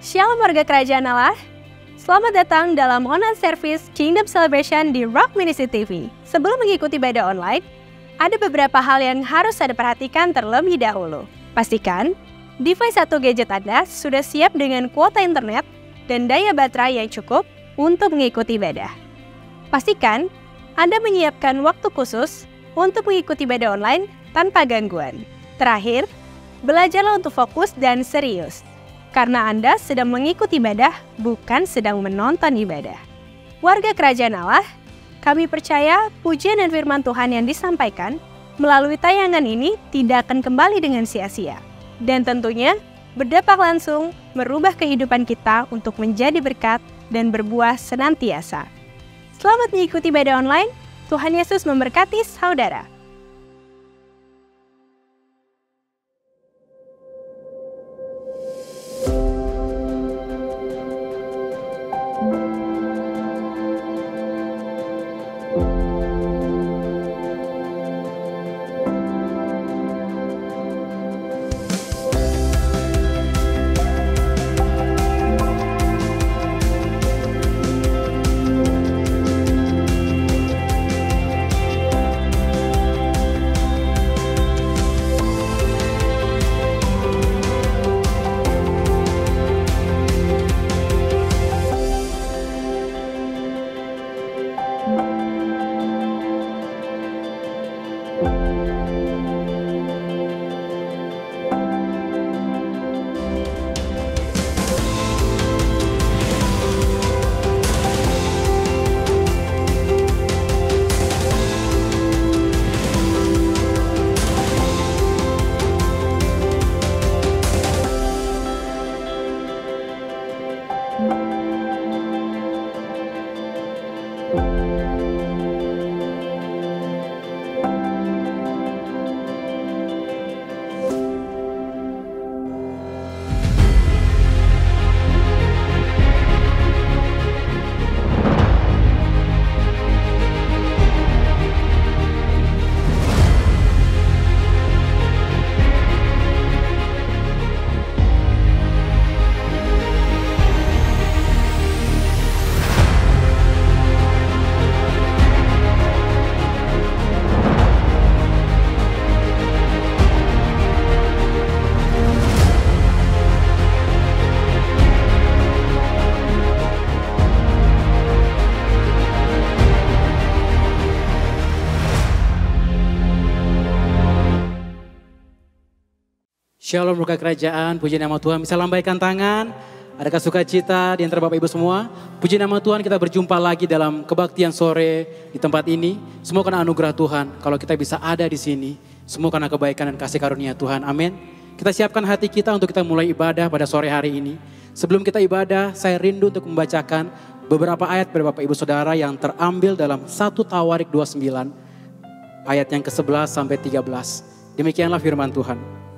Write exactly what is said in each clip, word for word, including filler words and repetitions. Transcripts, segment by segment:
Shalom warga kerajaan Allah. Selamat datang dalam online service Kingdom Celebration di Rock Ministry T V. Sebelum mengikuti ibadah online, ada beberapa hal yang harus Anda perhatikan terlebih dahulu. Pastikan device atau gadget Anda sudah siap dengan kuota internet dan daya baterai yang cukup untuk mengikuti ibadah. Pastikan Anda menyiapkan waktu khusus untuk mengikuti ibadah online tanpa gangguan. Terakhir, belajarlah untuk fokus dan serius. Karena Anda sedang mengikuti ibadah, bukan sedang menonton ibadah. Warga kerajaan Allah, kami percaya pujian dan firman Tuhan yang disampaikan melalui tayangan ini tidak akan kembali dengan sia-sia. Dan tentunya berdampak langsung merubah kehidupan kita untuk menjadi berkat dan berbuah senantiasa. Selamat mengikuti ibadah online, Tuhan Yesus memberkati saudara. Shalom warga kerajaan, puji nama Tuhan. Bisa lambaikan tangan, adakah sukacita di antara Bapak Ibu semua? Puji nama Tuhan, kita berjumpa lagi dalam kebaktian sore di tempat ini. Semua karena anugerah Tuhan, kalau kita bisa ada di sini, semua karena kebaikan dan kasih karunia Tuhan, amin. Kita siapkan hati kita untuk kita mulai ibadah pada sore hari ini. Sebelum kita ibadah, saya rindu untuk membacakan beberapa ayat pada Bapak Ibu Saudara yang terambil dalam satu Tawarik dua puluh sembilan, ayat yang ke sebelas sampai tiga belas. Demikianlah firman Tuhan.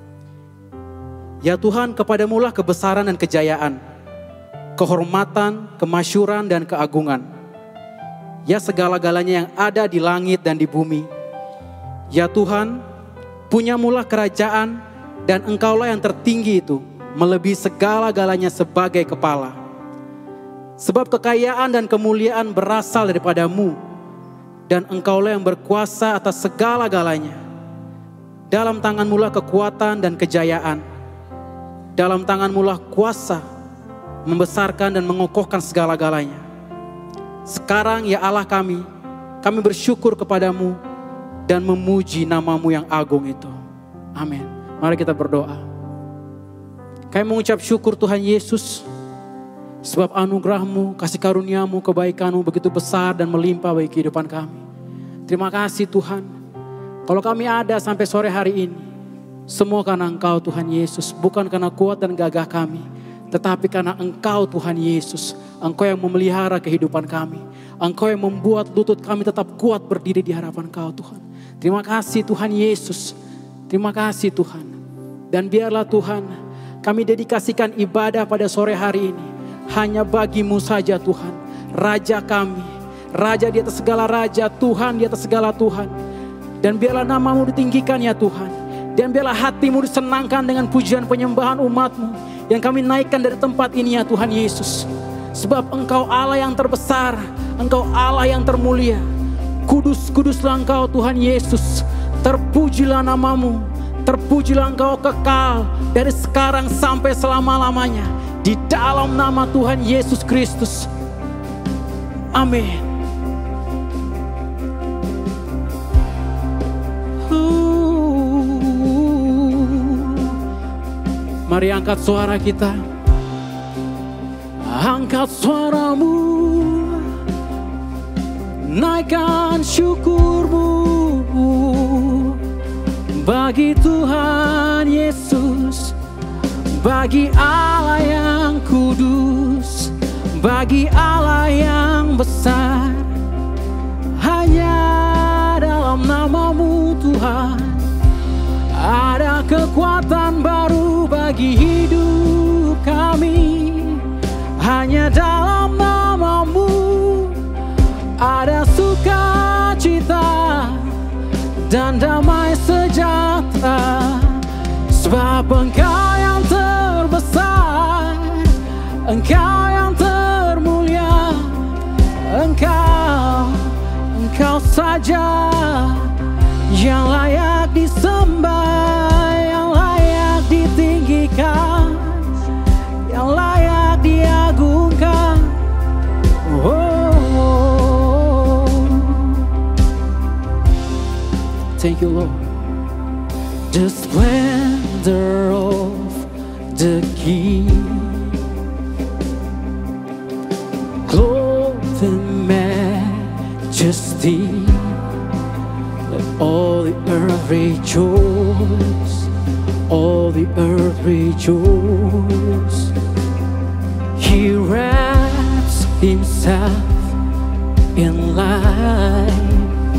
Ya Tuhan, kepadamulah kebesaran dan kejayaan, kehormatan, kemasyuran dan keagungan. Ya segala-galanya yang ada di langit dan di bumi. Ya Tuhan, punyamulah kerajaan dan engkaulah yang tertinggi itu, melebihi segala-galanya sebagai kepala. Sebab kekayaan dan kemuliaan berasal daripadamu, dan engkaulah yang berkuasa atas segala-galanya. Dalam tanganmulah kekuatan dan kejayaan. Dalam tanganmulah kuasa membesarkan dan mengokohkan segala-galanya. Sekarang ya Allah kami, kami bersyukur kepadamu dan memuji namamu yang agung itu. Amin. Mari kita berdoa. Kami mengucap syukur Tuhan Yesus, sebab anugerahmu, kasih karuniamu, kebaikanmu begitu besar dan melimpah bagi kehidupan kami. Terima kasih Tuhan. Kalau kami ada sampai sore hari ini, semua karena Engkau Tuhan Yesus, bukan karena kuat dan gagah kami, tetapi karena Engkau Tuhan Yesus. Engkau yang memelihara kehidupan kami. Engkau yang membuat lutut kami tetap kuat berdiri di hadapan Engkau Tuhan. Terima kasih Tuhan Yesus. Terima kasih Tuhan. Dan biarlah Tuhan, kami dedikasikan ibadah pada sore hari ini hanya bagi-Mu saja Tuhan. Raja kami, Raja di atas segala raja, Tuhan di atas segala Tuhan. Dan biarlah namamu ditinggikan ya Tuhan. Dan biarlah hatimu disenangkan dengan pujian penyembahan umatmu yang kami naikkan dari tempat ini ya Tuhan Yesus. Sebab Engkau Allah yang terbesar, Engkau Allah yang termulia. Kudus-kuduslah Engkau Tuhan Yesus. Terpujilah namamu, terpujilah Engkau kekal dari sekarang sampai selama-lamanya. Di dalam nama Tuhan Yesus Kristus. Amin. Mari angkat suara kita. Angkat suaramu, naikkan syukurmu bagi Tuhan Yesus, bagi Allah yang kudus, bagi Allah yang besar. Hanya dalam namamu Tuhan ada kekuatan baru bagi hidup kami. Hanya dalam namamu ada sukacita dan damai sejahtera. Sebab Engkau yang terbesar, Engkau yang termulia, Engkau, Engkau saja yang layak disembah, yang layak ditinggikan, yang layak diagungkan. Oh, thank you Lord. The splendor of the King, clothed in majesty. Let all the earth rejoice, all the earth rejoice. He wraps himself in light,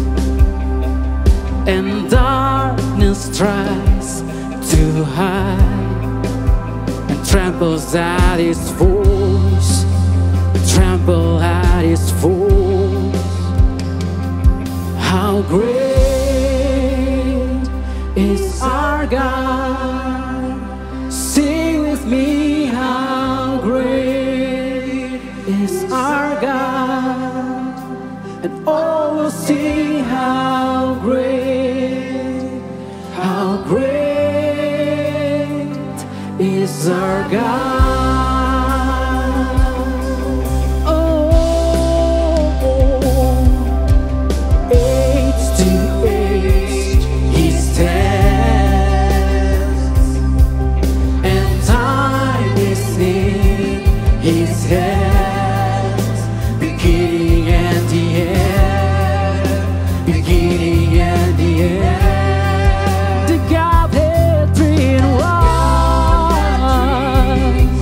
and darkness tries to hide, and tramples at his voice, trample at his voice. How great is our God? Sing with me, how great is our God? And all will sing, how great, how great is our God. The Godhead three in one.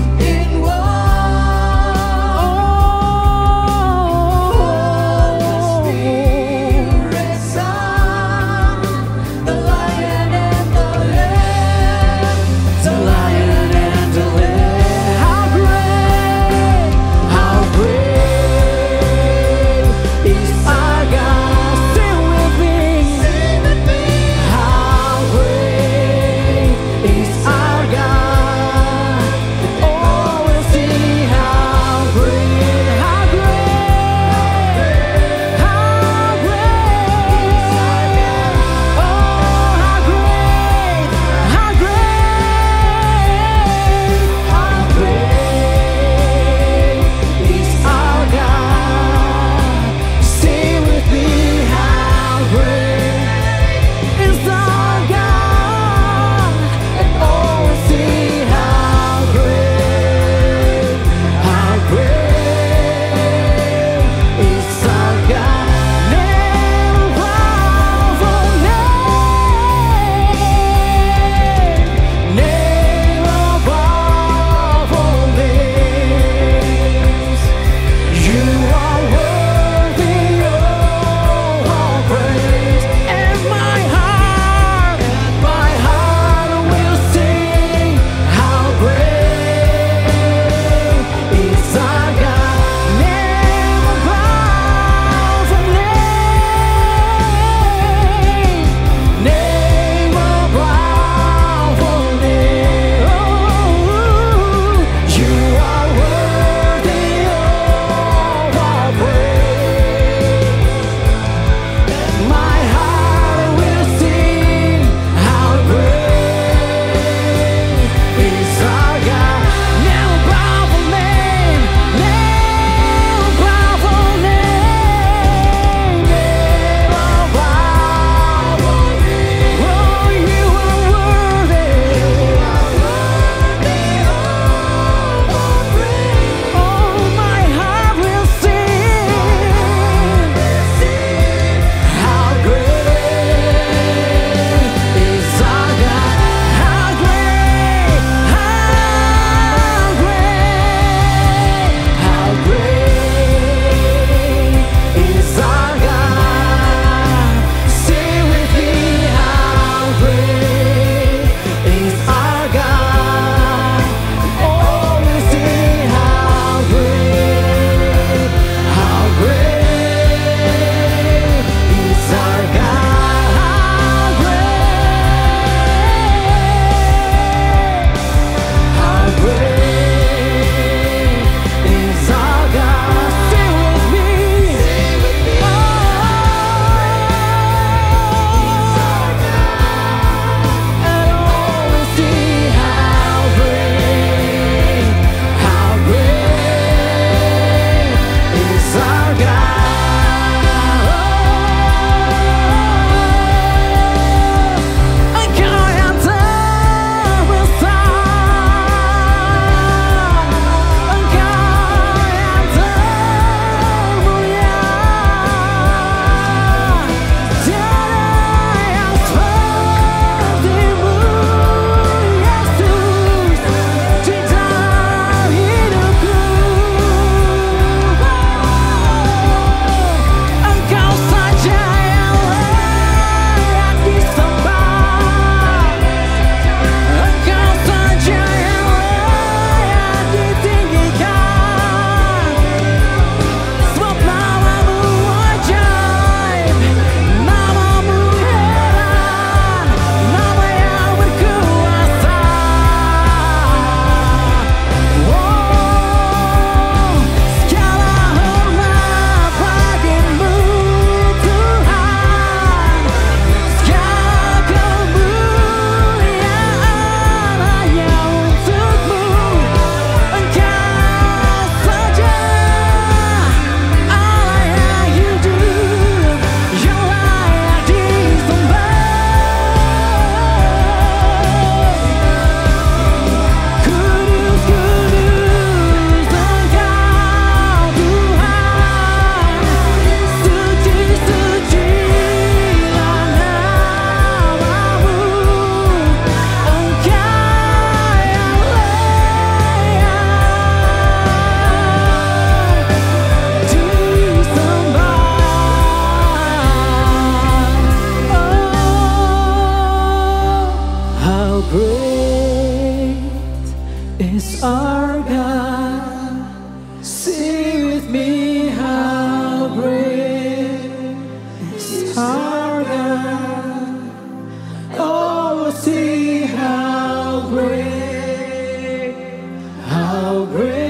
great is our God. Sing with me, how great is our God. Oh, see how great, how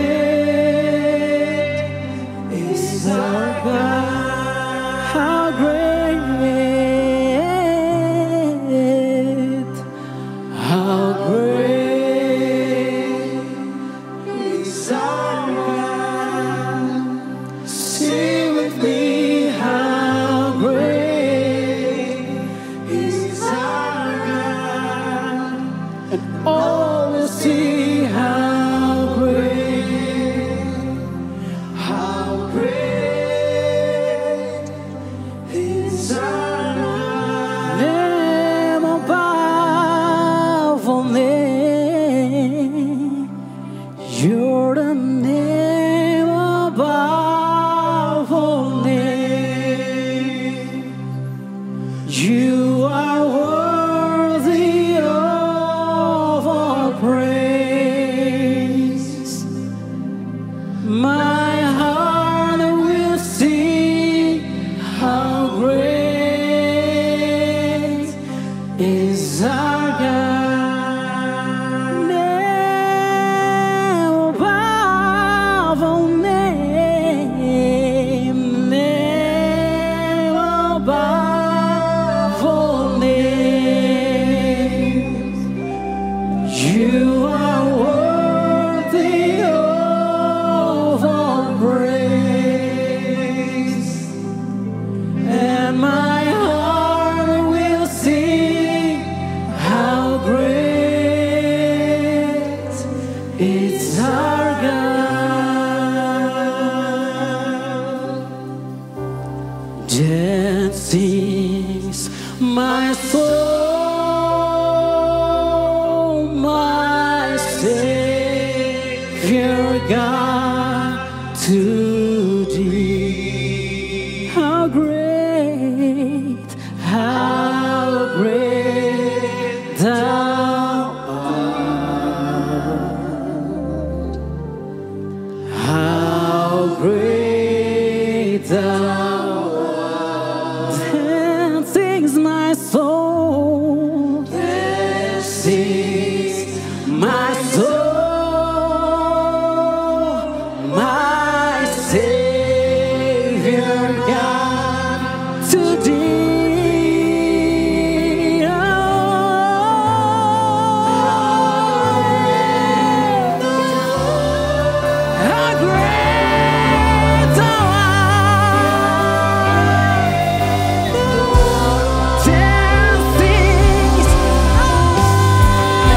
great is our God. How great, how great is our God. Sing with me, how great is our God. And all will see how great, how great is our God. Name above all name, you're the name above all name. You are worthy of all praise. My heart will sing how great is our God. Name above all name, name above all names. You are worthy of all praise, and my heart will sing how great is our God. Then sings my soul, my Savior God, to thee. How great, how great thou art. How great thou art. Then sings my soul, then sings my soul, my Savior God, to thee. Oh, how great thou art. Then sings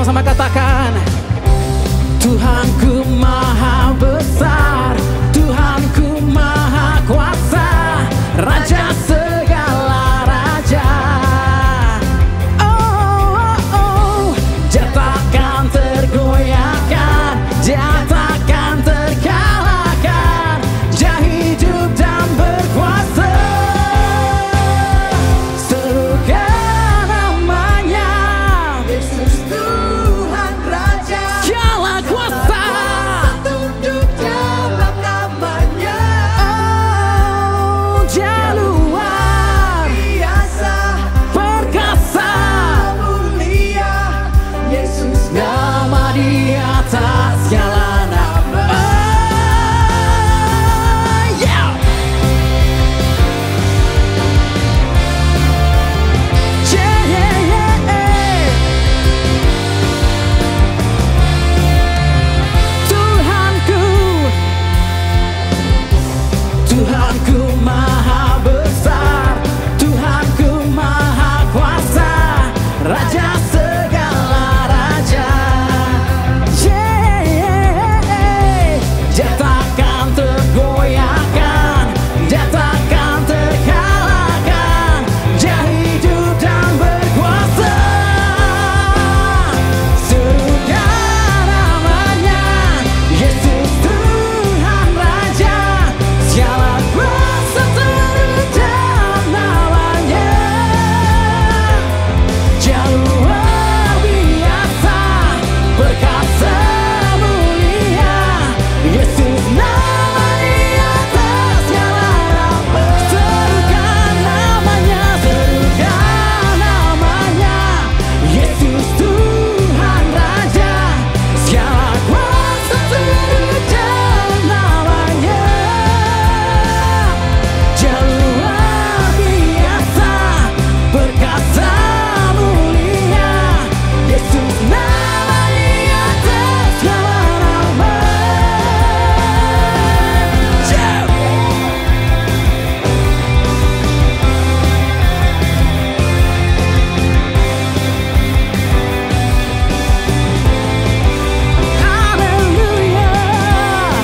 sama-sama katakan, Tuhanku maha besar, Tuhanku maha kuasa, Raja segala raja. Oh, oh, oh, Dia takkan tergoyahkan, Dia takkan terkalahkan, Dia hidup dan berkuasa. Serukan namanya, Yesus Tuhan Raja. segala kuasa. Tunduk dalam namanya. Oh, Dia luar Biasa perkasa, mulia. Yesus nama di atas segala nama. Oh, yeah. Yeah, yeah, yeah. Tuhanku, Tuhanku maha besar, Tuhanku maha kuasa, Raja segala raja. Yeah, yeah. Dia takkan tergoyahkan, Dia takkan terkalahkan, Dia hidup dan berkuasa. Serukan namanya, Yesus Tuhan Raja, segala kuasa turun dalam namanya. Dia luar biasa, perkasa mulia, Yesus nama di atas segala nama. Serukan namanya, serukan namanya, Yesus Tuhan Raja, segala kuasa turun dalam namanya. Dia luar biasa, perkasa mulia, Yesus nama di atas segala nama. Yeah. Haleluya.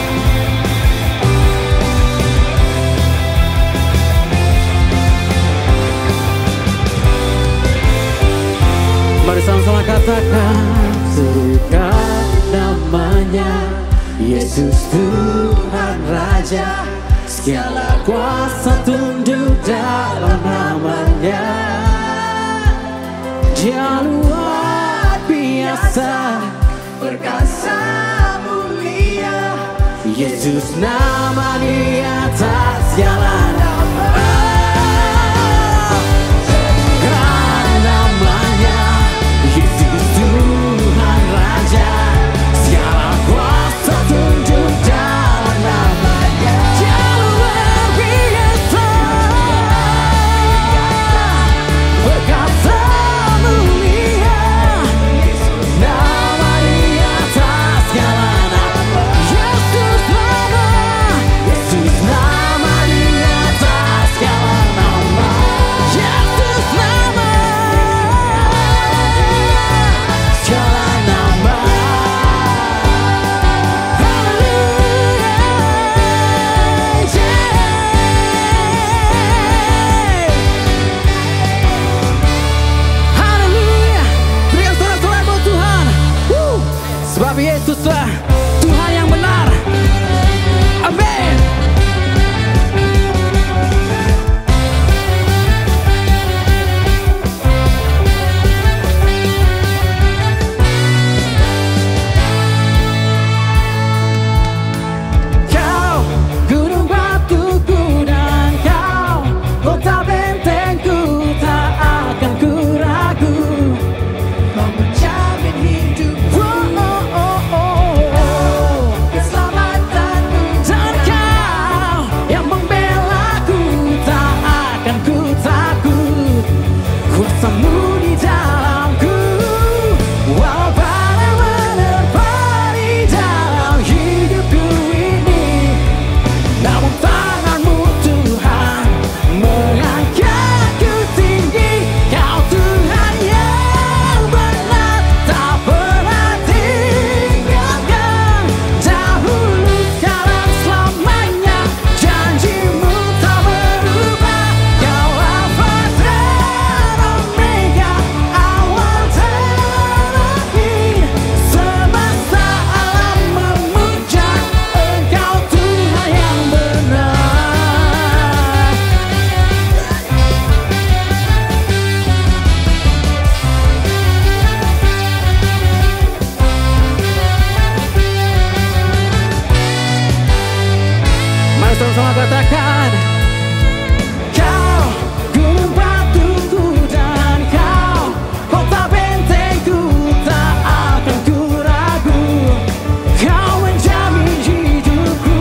Mari sama-sama katakan, serukan namanya, Yesus Tuhan Raja, segala kuasa tunduk dalam namanya. Dia luar biasa, perkasa mulia. Yesus nama di atas segala nama. Serukan namanya, Yesus Tuhan Raja, segala kuasa tunduk dalam namanya. Dia luar biasa, perkasa mulia, nama di atas segala nama. Yesus nama, Yesus nama di atas segala nama. Yesus nama, segala nama. Haleluya, yeah. Haleluya. Berikan sorak-sorai buat Tuhan. Woo. Sebab Yesuslah Tuhan yang benar. Amin. Kau gunung batuku dan kau kota bentengku, tak akan ku ragu. Kau menjamin hidup. Oh, oh, oh, oh. sama-sama katakan, Kau gunung batuku dan Kau kota bentengku, tak akan ku ragu. Kau menjamin hidupku,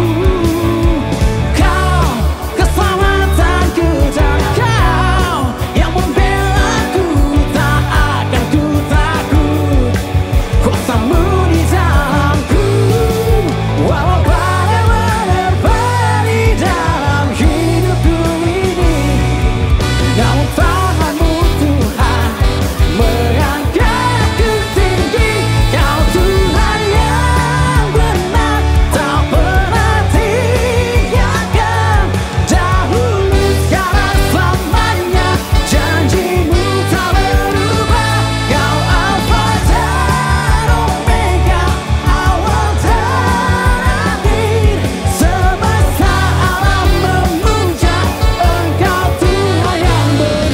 Kau keselamatanku dan Kau yang membelaku, tak akan ku takut. Kuasamu di dalamku, walau badai menerpa di dalam hidupku ini. Namun tanganmu Tuhan mengangkatku tinggi. Kau Tuhan yang benar, tak pernah tinggalkan. Dahulu, sekarang, selamanya, janjimu tak berubah. Kau Alfa dan Omega, awal dan akhir. Semesta alam memuja Engkau Tuhan yang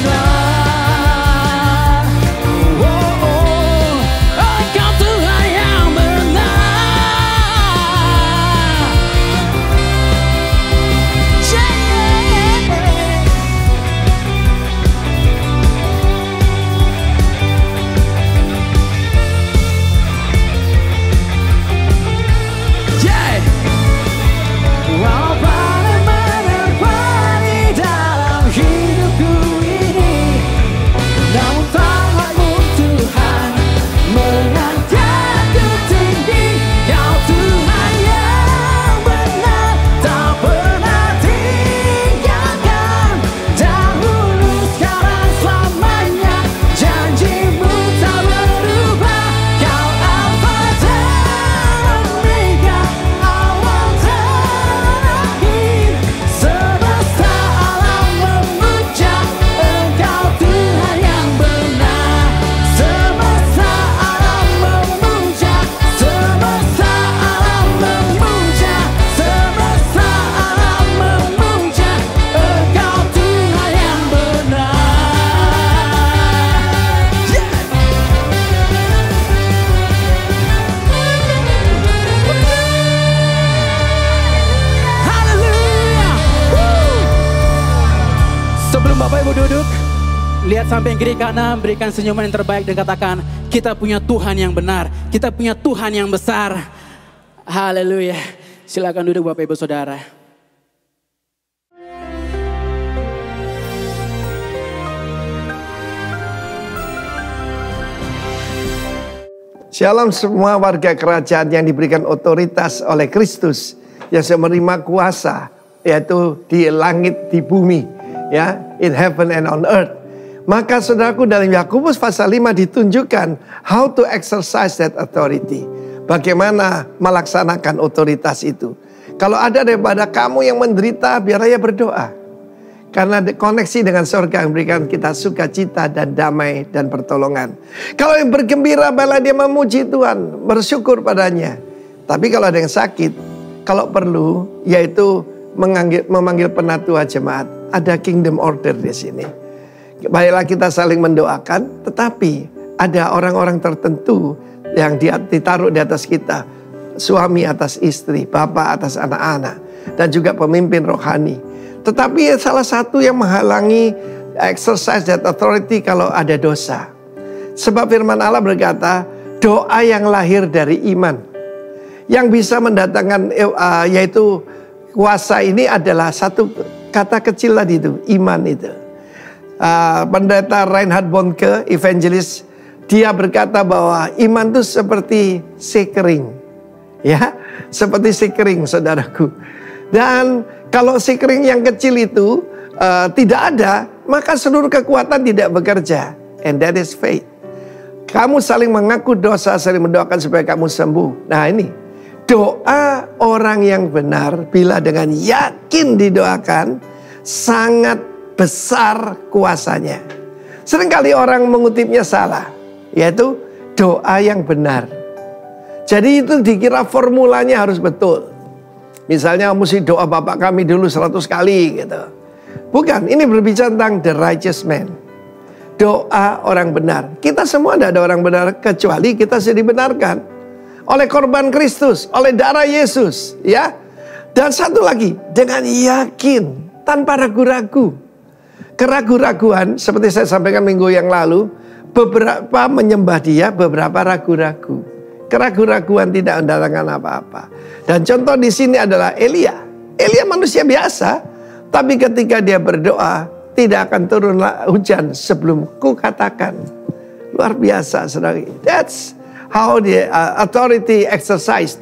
benar. Oh, oh, Engkau Tuhan yang benar. Yeah. Walau badai menerpa di dalam hidupku ini, namun tanganmu Tuhan mengangkatku tinggi. Kau Tuhan yang benar, tak pernah tinggalkan. Dahulu, sekarang, selamanya, janjimu tak berubah. Kau Alfa dan Omega, awal dan akhir. Semesta alam memuja Engkau Tuhan yang benar. Semesta alam memuja, semesta alam memuja, semesta alam memuja Engkau Tuhan yang benar. Haleluya. Woo. Sebelum Bapak Ibu duduk, lihat samping kiri kanan, berikan senyuman yang terbaik dan katakan, kita punya Tuhan yang benar, kita punya Tuhan yang besar. Haleluya. Silakan duduk Bapak Ibu Saudara. Shalom semua warga kerajaan yang diberikan otoritas oleh Kristus, yang sudah menerima kuasa, yaitu di langit, di bumi, ya, in heaven and on earth. Maka saudaraku, dalam Yakobus pasal lima ditunjukkan how to exercise that authority. Bagaimana melaksanakan otoritas itu. Kalau ada daripada kamu yang menderita, biar ia berdoa. Karena koneksi dengan surga yang memberikan kita sukacita dan damai dan pertolongan. Kalau yang bergembira, bala dia memuji Tuhan, bersyukur padanya. Tapi kalau ada yang sakit, kalau perlu, yaitu menganggil, memanggil penatua jemaat. Ada kingdom order di sini. Baiklah kita saling mendoakan, tetapi ada orang-orang tertentu yang ditaruh di atas kita. Suami atas istri, bapak atas anak-anak, dan juga pemimpin rohani. Tetapi salah satu yang menghalangi exercise that authority kalau ada dosa. Sebab firman Allah berkata, doa yang lahir dari iman, yang bisa mendatangkan uh, yaitu kuasa ini adalah satu kata kecil tadi itu, iman itu. Uh, pendeta Reinhard Bonke, evangelis, dia berkata bahwa iman itu seperti sekering, ya, seperti sekering, saudaraku. Dan kalau sekering yang kecil itu uh, tidak ada, maka seluruh kekuatan tidak bekerja. And that is faith. Kamu saling mengaku dosa, saling mendoakan supaya kamu sembuh. Nah ini, doa orang yang benar bila dengan yakin didoakan, sangat besar kuasanya. Seringkali orang mengutipnya salah, yaitu doa yang benar. Jadi itu dikira formulanya harus betul. Misalnya mesti doa Bapak kami dulu seratus kali gitu. Bukan, ini berbicara tentang the righteous man. Doa orang benar. Kita semua tidak ada orang benar kecuali kita sudah dibenarkan oleh korban Kristus, oleh darah Yesus, ya. Dan satu lagi, dengan yakin, tanpa ragu-ragu. Keragu-raguan, seperti saya sampaikan minggu yang lalu, beberapa menyembah dia, beberapa ragu-ragu. Keragu-raguan tidak mendatangkan apa-apa. Dan contoh di sini adalah Elia. Elia manusia biasa, tapi ketika dia berdoa, tidak akan turun hujan sebelum ku katakan. Luar biasa, saudara. That's how the uh, authority exercised.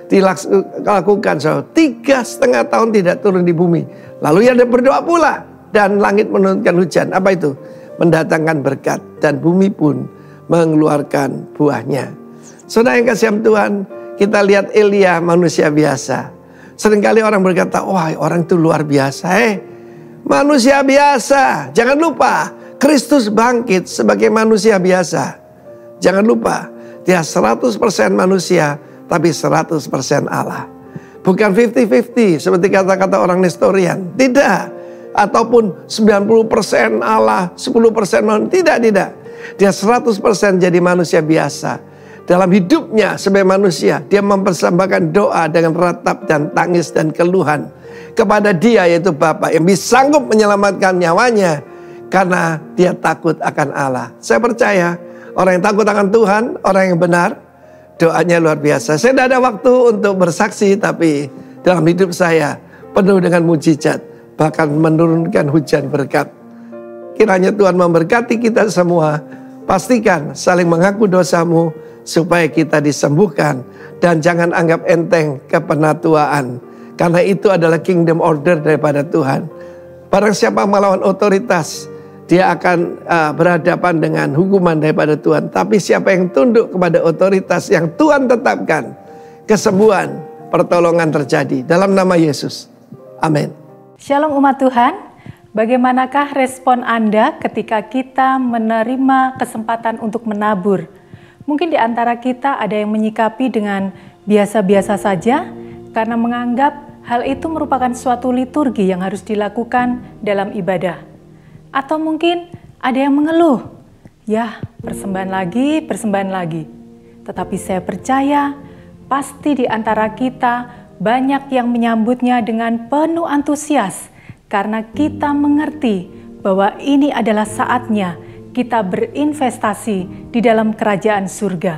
Dilakukan, so tiga setengah tahun tidak turun di bumi. Lalu dia berdoa pula dan langit menurunkan hujan. Apa itu? Mendatangkan berkat dan bumi pun mengeluarkan buahnya. Saudara yang kasih Tuhan, kita lihat Elia manusia biasa. Seringkali orang berkata, wah orang itu luar biasa. Eh, manusia biasa. Jangan lupa, Kristus bangkit sebagai manusia biasa. Jangan lupa, dia seratus persen manusia, tapi seratus persen Allah. Bukan lima puluh lima puluh seperti kata-kata orang Nestorian. Tidak. Ataupun sembilan puluh persen Allah, sepuluh persen manusia. Tidak, tidak. Dia seratus persen jadi manusia biasa. Dalam hidupnya sebagai manusia, dia mempersembahkan doa dengan ratap dan tangis dan keluhan kepada dia, yaitu Bapa yang bisa sanggup menyelamatkan nyawanya karena dia takut akan Allah. Saya percaya orang yang takut akan Tuhan, orang yang benar, doanya luar biasa. Saya tidak ada waktu untuk bersaksi, tapi dalam hidup saya penuh dengan mujizat, bahkan menurunkan hujan berkat. Kiranya Tuhan memberkati kita semua. Pastikan saling mengaku dosamu supaya kita disembuhkan. Dan jangan anggap enteng kepenatuaan, karena itu adalah kingdom order daripada Tuhan. Barang siapa melawan otoritas, dia akan uh, berhadapan dengan hukuman daripada Tuhan. Tapi siapa yang tunduk kepada otoritas yang Tuhan tetapkan, kesembuhan, pertolongan terjadi dalam nama Yesus. Amin. Shalom umat Tuhan. Bagaimanakah respon Anda ketika kita menerima kesempatan untuk menabur? Mungkin di antara kita ada yang menyikapi dengan biasa-biasa saja karena menganggap hal itu merupakan suatu liturgi yang harus dilakukan dalam ibadah. Atau mungkin ada yang mengeluh, ya persembahan lagi, persembahan lagi. Tetapi saya percaya pasti di antara kita banyak yang menyambutnya dengan penuh antusias karena kita mengerti bahwa ini adalah saatnya kita berinvestasi di dalam kerajaan surga.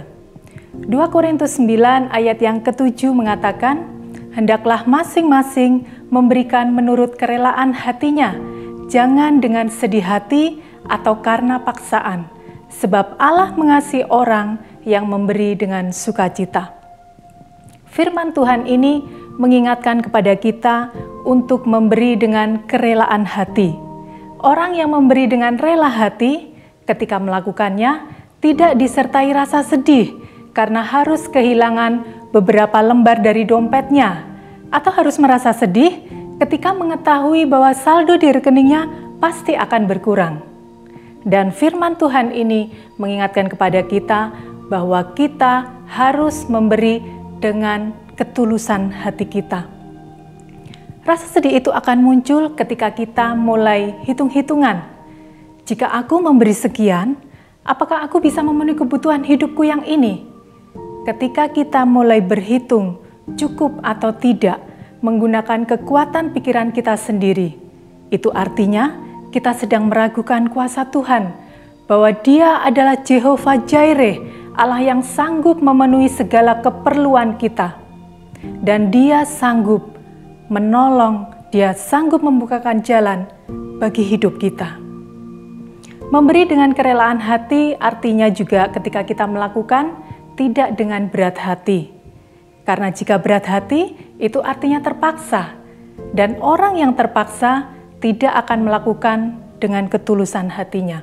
dua Korintus sembilan ayat yang ketujuh mengatakan, hendaklah masing-masing memberikan menurut kerelaan hatinya, jangan dengan sedih hati atau karena paksaan, sebab Allah mengasihi orang yang memberi dengan sukacita. Firman Tuhan ini mengingatkan kepada kita untuk memberi dengan kerelaan hati. Orang yang memberi dengan rela hati, ketika melakukannya, tidak disertai rasa sedih karena harus kehilangan beberapa lembar dari dompetnya, atau harus merasa sedih ketika mengetahui bahwa saldo di rekeningnya pasti akan berkurang. Dan firman Tuhan ini mengingatkan kepada kita bahwa kita harus memberi dengan ketulusan hati kita. Rasa sedih itu akan muncul ketika kita mulai hitung-hitungan. Jika aku memberi sekian, apakah aku bisa memenuhi kebutuhan hidupku yang ini? Ketika kita mulai berhitung cukup atau tidak menggunakan kekuatan pikiran kita sendiri, itu artinya kita sedang meragukan kuasa Tuhan, bahwa Dia adalah Jehovah Jireh, Allah yang sanggup memenuhi segala keperluan kita. Dan Dia sanggup menolong, Dia sanggup membukakan jalan bagi hidup kita. Memberi dengan kerelaan hati artinya juga ketika kita melakukan tidak dengan berat hati. Karena jika berat hati itu artinya terpaksa. Dan orang yang terpaksa tidak akan melakukan dengan ketulusan hatinya.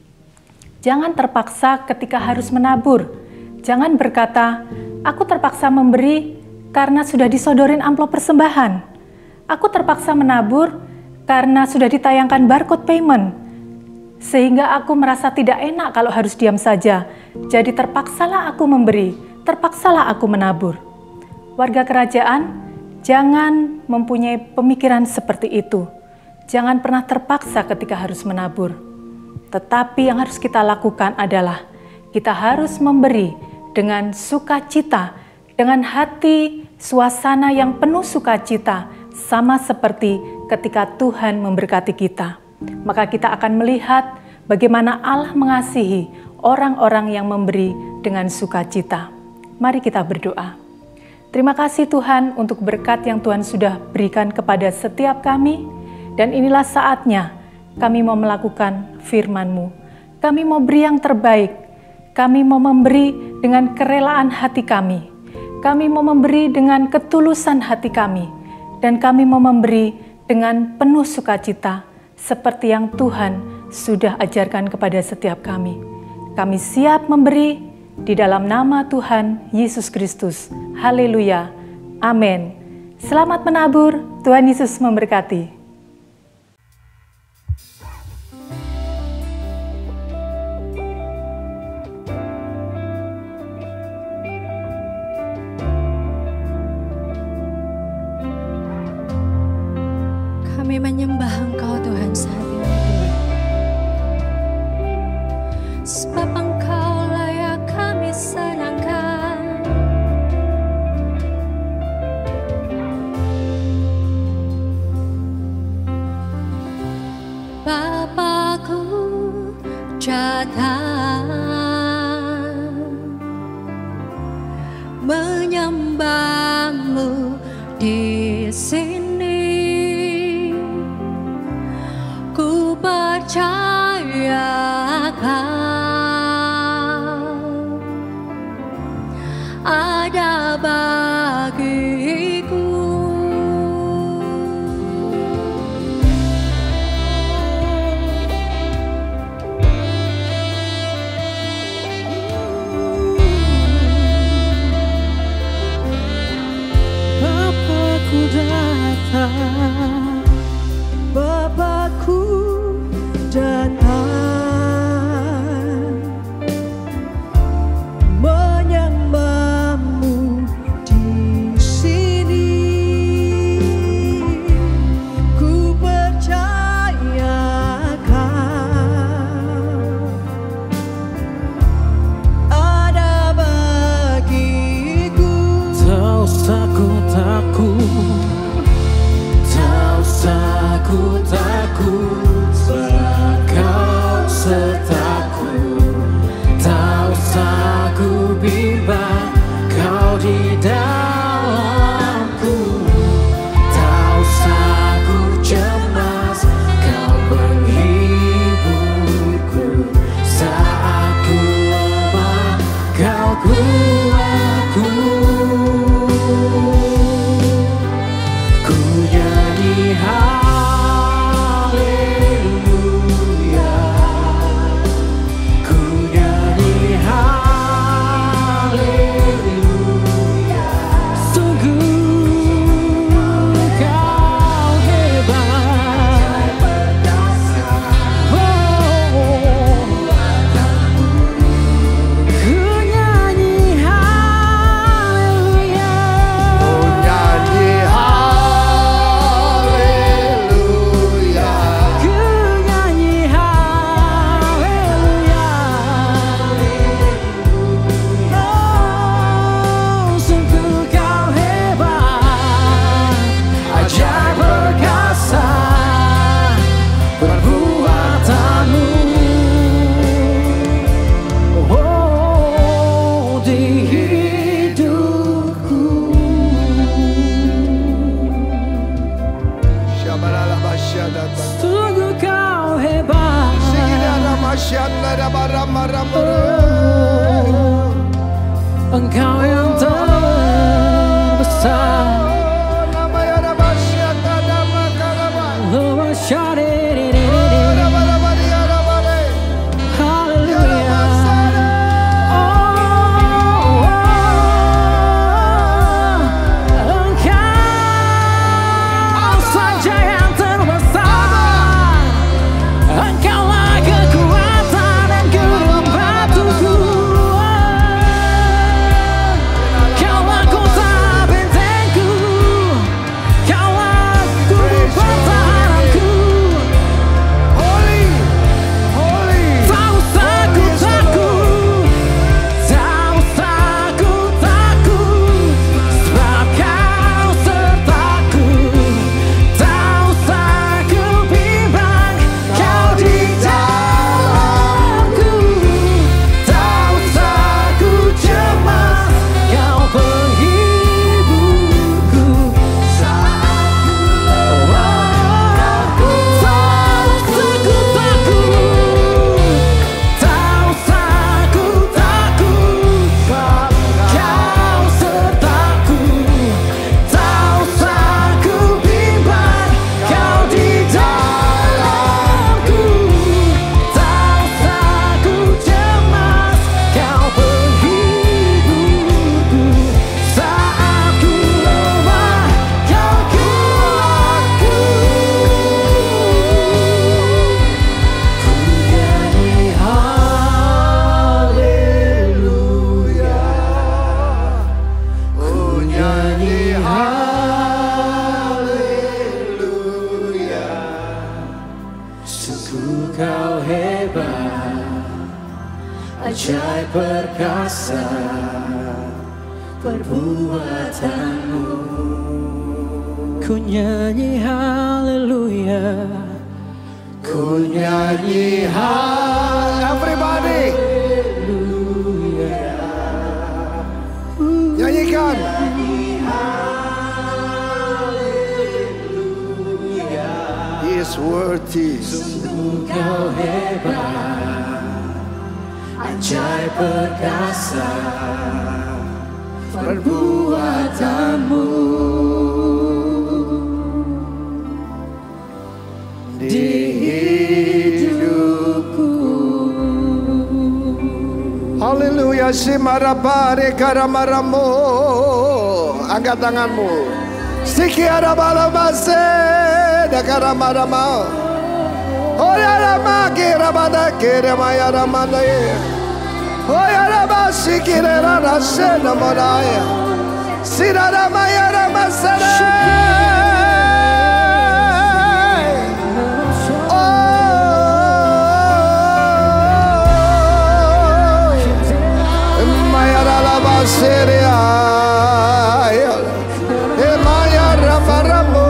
Jangan terpaksa ketika harus menabur. Jangan berkata, aku terpaksa memberi karena sudah disodorin amplop persembahan. Aku terpaksa menabur karena sudah ditayangkan barcode payment. Sehingga aku merasa tidak enak kalau harus diam saja. Jadi terpaksalah aku memberi, terpaksalah aku menabur. Warga kerajaan, jangan mempunyai pemikiran seperti itu. Jangan pernah terpaksa ketika harus menabur. Tetapi yang harus kita lakukan adalah kita harus memberi dengan sukacita, dengan hati suasana yang penuh sukacita, sama seperti ketika Tuhan memberkati kita. Maka kita akan melihat bagaimana Allah mengasihi orang-orang yang memberi dengan sukacita. Mari kita berdoa. Terima kasih Tuhan untuk berkat yang Tuhan sudah berikan kepada setiap kami. Dan inilah saatnya kami mau melakukan firman-Mu. Kami mau beri yang terbaik. Kami mau memberi dengan kerelaan hati kami. Kami mau memberi dengan ketulusan hati kami. Dan kami mau memberi dengan penuh sukacita seperti yang Tuhan sudah ajarkan kepada setiap kami. Kami siap memberi di dalam nama Tuhan Yesus Kristus. Haleluya. Amin. Selamat menabur. Tuhan Yesus memberkati. Kami menyembah Engkau Tuhan saat ini, sebab Engkau layak kami senangkan. Bapakku datang menyembah-Mu di sini. Ku percaya Kau ada bagiku. Bapakku datang, Bapakku datang menyembah-Mu di sini. Ku percaya Kau ada bagiku. tak usah ku takut, tak usah ku takut, sebab Kau sertaku. Tak usah ku bimbang, Kau di dalamku. Tak usah ku cemas, Kau menghiburku. Saat ku lemah, Kau kuatku. Ku nyanyi haleluya. ajaib perkasa perbuatanmu. Ku nyanyi haleluya, ku nyanyi haleluya. Everybody, nyanyikan. He is worthy. Sungguh kau hebat, ajaib perkasa perbuatanmu. Di hidupku. Haleluya, simarabare karamaramo. Angkat tanganmu. Sikiarabalabase dakaramarama. Oyarama kirabada kiramayarama. Oyarama sikirana sena monaya. Siraramayarama sena. Seria, Emaya Ramaramo.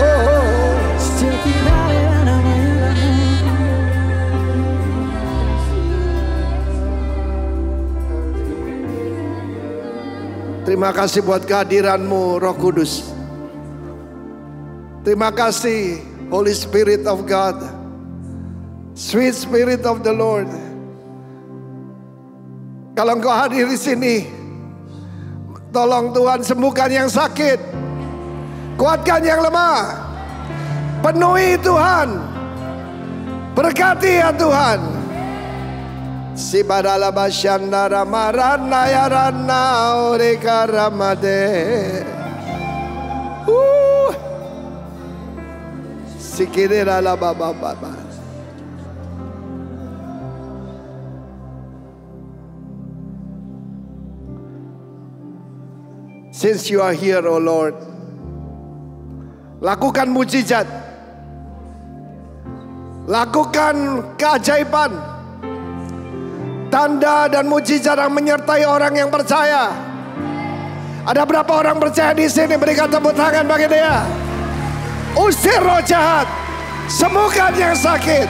Terima kasih buat kehadiranmu, Roh Kudus. Terima kasih, Holy Spirit of God, Sweet Spirit of the Lord. Kalau engkau hadir di sini, tolong Tuhan sembuhkan yang sakit, kuatkan yang lemah, penuhi Tuhan, berkati ya Tuhan. Si badala basyandara marana ya rana oreka ramade. Uh. Sikirera la baba baba. Since you are here, oh Lord, lakukan mujizat, lakukan keajaiban, tanda dan mujizat yang menyertai orang yang percaya. Ada berapa orang percaya di sini? Berikan tepuk tangan bagi dia. Usir roh jahat, sembuhkan yang sakit.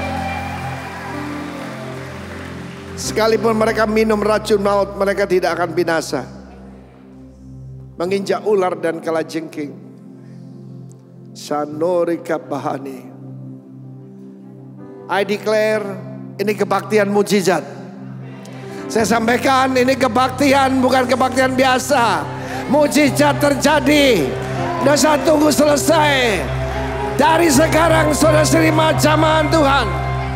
Sekalipun mereka minum racun maut, mereka tidak akan binasa. Menginjak ular dan kalajengking. Sanorika bahani. I declare ini kebaktian mujizat. Saya sampaikan ini kebaktian, bukan kebaktian biasa. Mujizat terjadi. Dan saya tunggu selesai. Dari sekarang saudara terima jamahan Tuhan.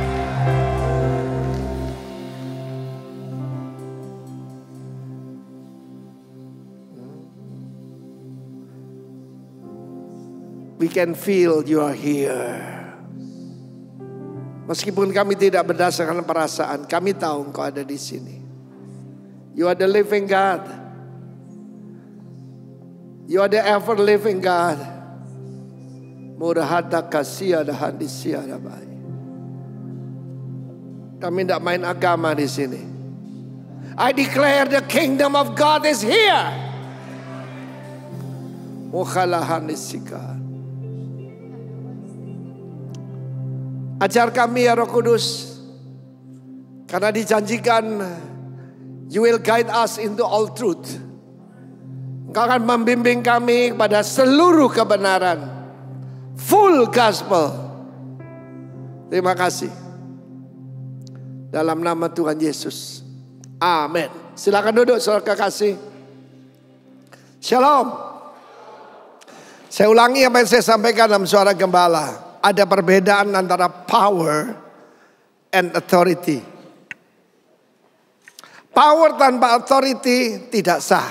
We can feel you are here. Meskipun kami tidak berdasarkan perasaan, kami tahu Engkau ada di sini. You are the living God. You are the ever living God. Murahada kasih ada hadisia ada baik. Kami tidak main agama di sini. I declare the kingdom of God is here. Mukhalahan isika. Ajar kami ya Roh Kudus, karena dijanjikan you will guide us into all truth. Engkau akan membimbing kami kepada seluruh kebenaran, full gospel. Terima kasih. Dalam nama Tuhan Yesus, amin. Silakan duduk saudara kekasih. Shalom. Saya ulangi apa yang saya sampaikan dalam suara gembala. Ada perbedaan antara power and authority. Power tanpa authority tidak sah.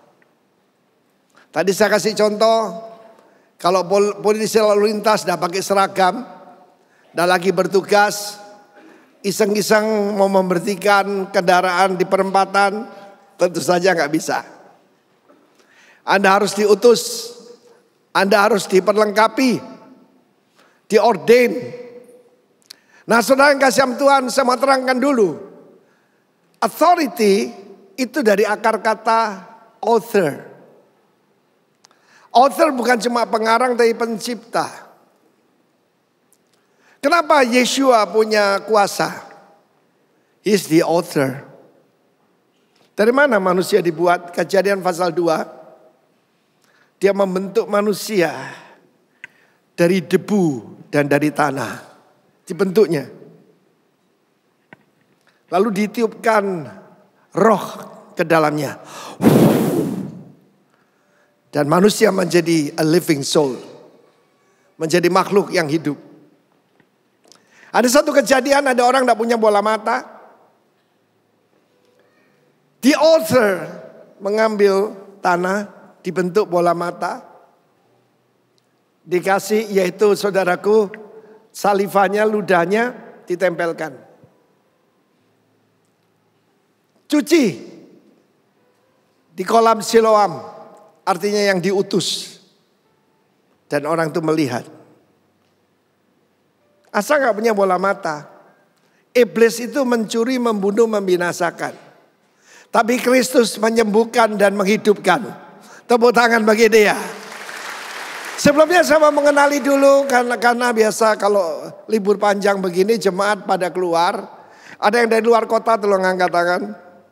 Tadi saya kasih contoh, kalau polisi lalu lintas tidak pakai seragam, dan lagi bertugas, iseng-iseng mau memberhentikan kendaraan di perempatan, tentu saja nggak bisa. Anda harus diutus, Anda harus diperlengkapi, diordain. Nah saudara yang kasih Tuhan, saya mau terangkan dulu. Authority itu dari akar kata author. Author bukan cuma pengarang tapi pencipta. Kenapa Yeshua punya kuasa? He's the author. Dari mana manusia dibuat? Kejadian pasal dua. Dia membentuk manusia dari debu dan dari tanah. Dibentuknya. Lalu ditiupkan roh ke dalamnya. Dan manusia menjadi a living soul. Menjadi makhluk yang hidup. Ada satu kejadian, ada orang tidak punya bola mata. The author mengambil tanah, dibentuk bola mata. Dikasih, yaitu saudaraku, salivanya, ludahnya ditempelkan. Cuci di kolam Siloam, artinya yang diutus. Dan orang itu melihat. Asal gak punya bola mata. Iblis itu mencuri, membunuh, membinasakan. Tapi Kristus menyembuhkan dan menghidupkan. Tepuk tangan bagi dia. Sebelumnya saya mau mengenali dulu, karena, karena biasa kalau libur panjang begini jemaat pada keluar. Ada yang dari luar kota, tolong angkat tangan.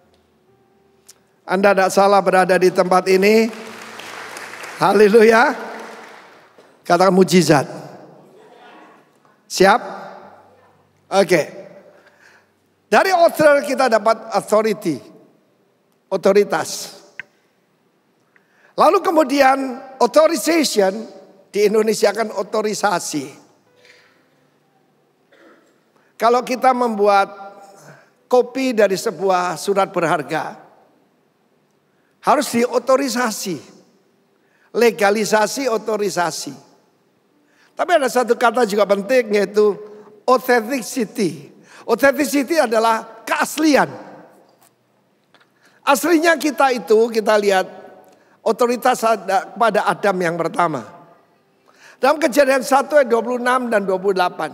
Anda tidak salah berada di tempat ini. Haleluya. Katakan mujizat. Siap? Oke. Okay. Dari author kita dapat authority. Otoritas. Lalu kemudian authorization, di Indonesia kan otorisasi. Kalau kita membuat kopi dari sebuah surat berharga, harus diotorisasi. Legalisasi, otorisasi. Tapi ada satu kata juga penting, yaitu authenticity. Authenticity adalah keaslian. Aslinya kita itu, kita lihat otoritas ada pada Adam yang pertama. Dalam Kejadian satu ayat dua puluh enam dan dua puluh delapan.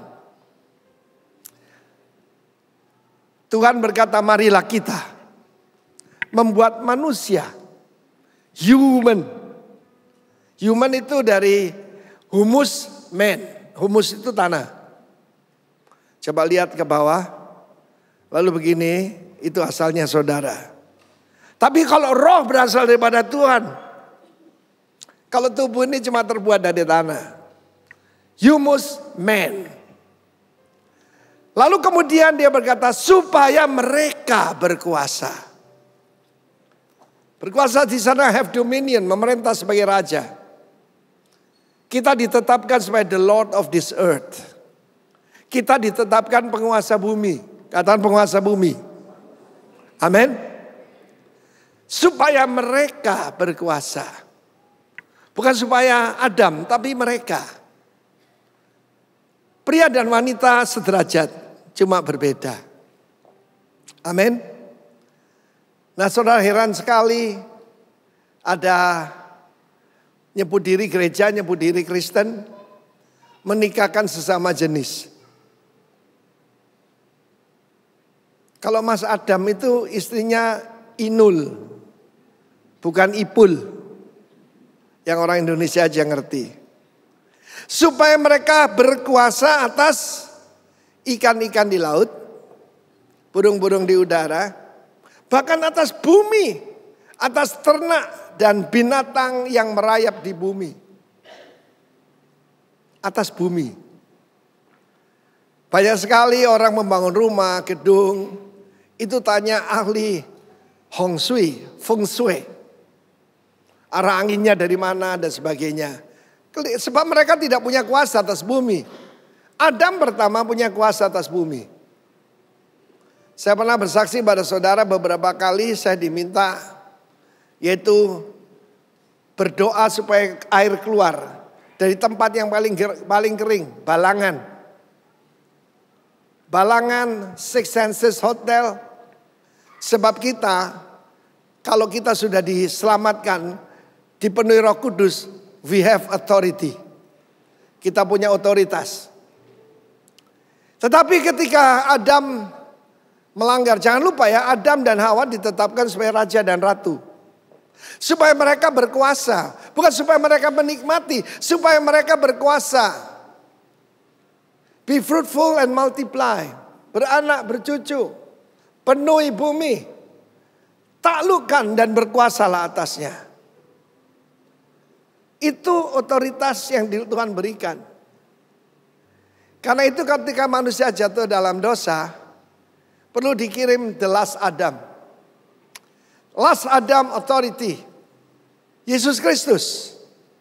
Tuhan berkata, marilah kita membuat manusia. Human. Human itu dari humus, man. Humus itu tanah. Coba lihat ke bawah. Lalu begini, itu asalnya saudara. Tapi kalau roh berasal daripada Tuhan. Kalau tubuh ini cuma terbuat dari tanah. Humus, man. Lalu kemudian dia berkata, supaya mereka berkuasa. Berkuasa di sana have dominion, memerintah sebagai raja. Kita ditetapkan sebagai the Lord of this earth. Kita ditetapkan penguasa bumi. Katakan penguasa bumi. Amin. Supaya mereka berkuasa. Bukan supaya Adam, tapi mereka. Pria dan wanita sederajat, cuma berbeda. Amin. Nah, saudara, heran sekali ada nyebut diri gereja, nyebut diri Kristen, menikahkan sesama jenis. Kalau Mas Adam itu istrinya Inul, bukan Ipul, yang orang Indonesia aja ngerti. Supaya mereka berkuasa atas ikan-ikan di laut, burung-burung di udara, bahkan atas bumi, atas ternak dan binatang yang merayap di bumi. Atas bumi. Banyak sekali orang membangun rumah, gedung, itu tanya ahli Hong Shui, Feng Shui. Arah anginnya dari mana dan sebagainya. Sebab mereka tidak punya kuasa atas bumi. Adam pertama punya kuasa atas bumi. Saya pernah bersaksi pada saudara beberapa kali saya diminta, yaitu berdoa supaya air keluar dari tempat yang paling paling kering, Balangan. Balangan Six Senses Hotel. Sebab kita, kalau kita sudah diselamatkan, dipenuhi Roh Kudus, we have authority. Kita punya otoritas. Tetapi ketika Adam melanggar. Jangan lupa ya, Adam dan Hawa ditetapkan sebagai raja dan ratu. Supaya mereka berkuasa. Bukan supaya mereka menikmati, supaya mereka berkuasa. Be fruitful and multiply. Beranak, bercucu. Penuhi bumi. Taklukkan dan berkuasalah atasnya. Itu otoritas yang Tuhan berikan. Karena itu ketika manusia jatuh dalam dosa, perlu dikirim the last Adam. Last Adam authority. Yesus Kristus.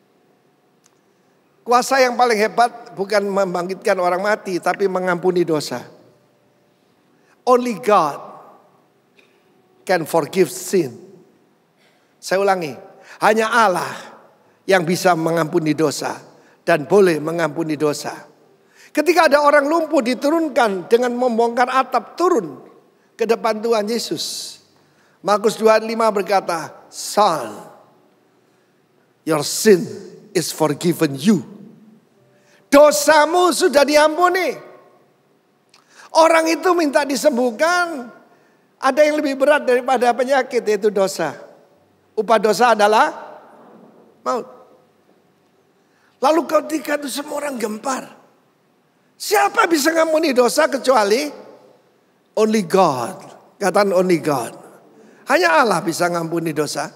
Kuasa yang paling hebat bukan membangkitkan orang mati, tapi mengampuni dosa. Only God can forgive sin. Saya ulangi, hanya Allah yang bisa mengampuni dosa dan boleh mengampuni dosa. Ketika ada orang lumpuh diturunkan dengan membongkar atap turun ke depan Tuhan Yesus. Markus dua ayat lima berkata, Son, your sin is forgiven you. Dosamu sudah diampuni. Orang itu minta disembuhkan. Ada yang lebih berat daripada penyakit, yaitu dosa. Upah dosa adalah maut. Lalu ketika itu semua orang gempar. Siapa bisa ngampuni dosa kecuali only God. Katakan only God. Hanya Allah bisa ngampuni dosa.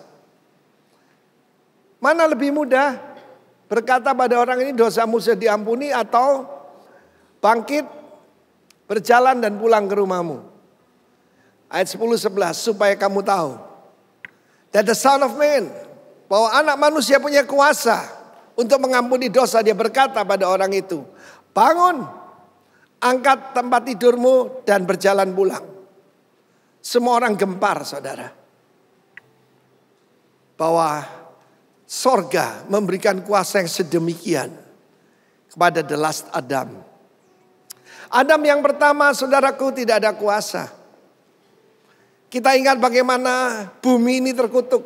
Mana lebih mudah berkata pada orang ini dosamu sudah diampuni, atau bangkit, berjalan dan pulang ke rumahmu. Ayat sepuluh sebelas, supaya kamu tahu that the Son of Man, bahwa anak manusia punya kuasa untuk mengampuni dosa. Dia berkata pada orang itu, bangun, angkat tempat tidurmu dan berjalan pulang. Semua orang gempar, saudara. Bahwa sorga memberikan kuasa yang sedemikian kepada the last Adam. Adam yang pertama, saudaraku, tidak ada kuasa. Kita ingat bagaimana bumi ini terkutuk.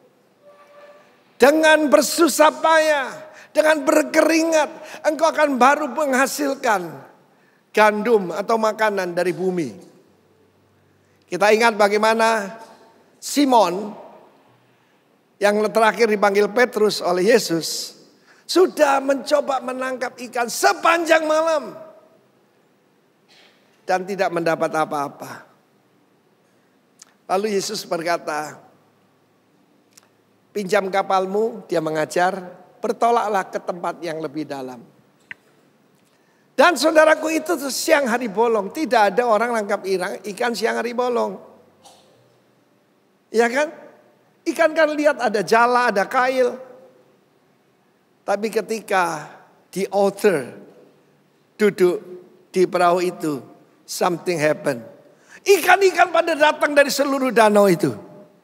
Dengan bersusah payah, dengan berkeringat, engkau akan baru menghasilkan gandum atau makanan dari bumi. Kita ingat bagaimana Simon yang terakhir dipanggil Petrus oleh Yesus sudah mencoba menangkap ikan sepanjang malam dan tidak mendapat apa-apa. Lalu Yesus berkata, pinjam kapalmu, dia mengajar, bertolaklah ke tempat yang lebih dalam. Dan saudaraku, itu siang hari bolong. Tidak ada orang nangkap ikan siang hari bolong. Ya kan? Ikan kan lihat ada jala, ada kail. Tapi ketika the author duduk di perahu itu, something happen. Ikan-ikan pada datang dari seluruh danau itu.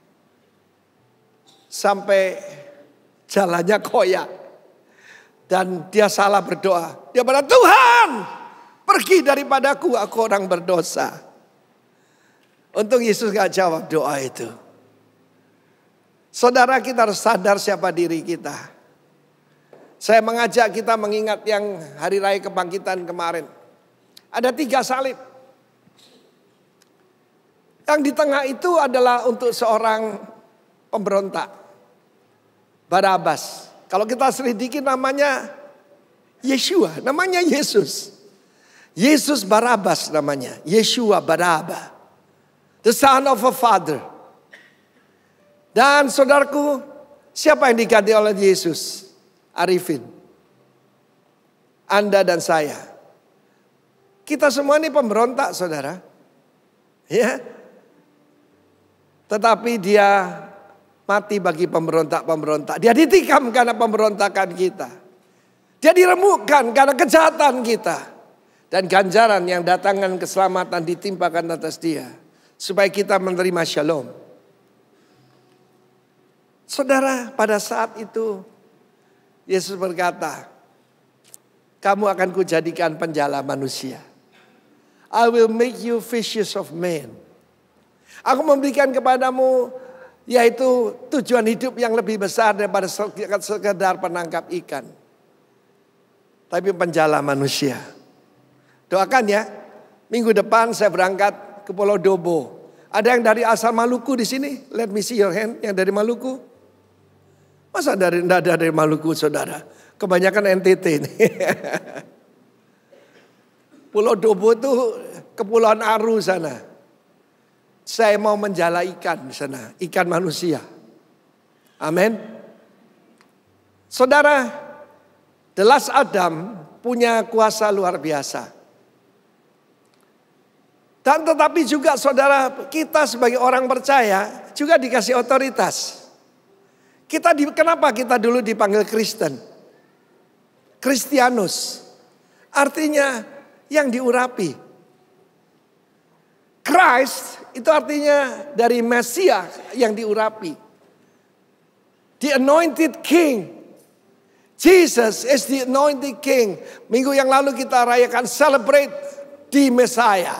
Sampai jalannya koyak. Dan dia salah berdoa. Dia berkata, Tuhan, pergi daripadaku, aku orang berdosa. Untung Yesus gak jawab doa itu. Saudara, kita harus sadar siapa diri kita. Saya mengajak kita mengingat yang hari raya kebangkitan kemarin. Ada tiga salib. Yang di tengah itu adalah untuk seorang pemberontak, Barabas. Kalau kita selidiki namanya Yeshua, namanya Yesus. Yesus Barabas namanya, Yeshua Baraba. The son of a father. Dan saudaraku, siapa yang diganti oleh Yesus? Arifin. Anda dan saya. Kita semua ini pemberontak, saudara. Ya. Tetapi dia mati bagi pemberontak-pemberontak. Dia ditikam karena pemberontakan kita. Dia diremukkan karena kejahatan kita. Dan ganjaran yang datangkan keselamatan ditimpakan atas dia. Supaya kita menerima shalom. Saudara, pada saat itu Yesus berkata, kamu akan kujadikan penjala manusia. I will make you fishers of men. Aku memberikan kepadamu yaitu tujuan hidup yang lebih besar daripada sekedar penangkap ikan. Tapi penjala manusia. Doakan ya, minggu depan saya berangkat ke Pulau Dobo. Ada yang dari asal Maluku di sini? Let me see your hand. Yang dari Maluku? Masa dari enggak ada dari Maluku, saudara? Kebanyakan N T T ini. Pulau Dobo itu Kepulauan Aru sana. Saya mau menjala ikan di sana, ikan manusia. Amin. Saudara, the last Adam punya kuasa luar biasa. Dan tetapi juga saudara, kita sebagai orang percaya juga dikasih otoritas. Kita di, kenapa kita dulu dipanggil Kristen? Kristianus. Artinya yang diurapi. Christ itu artinya dari Mesias yang diurapi. The anointed king. Jesus is the anointed king. Minggu yang lalu kita rayakan celebrate di Messiah.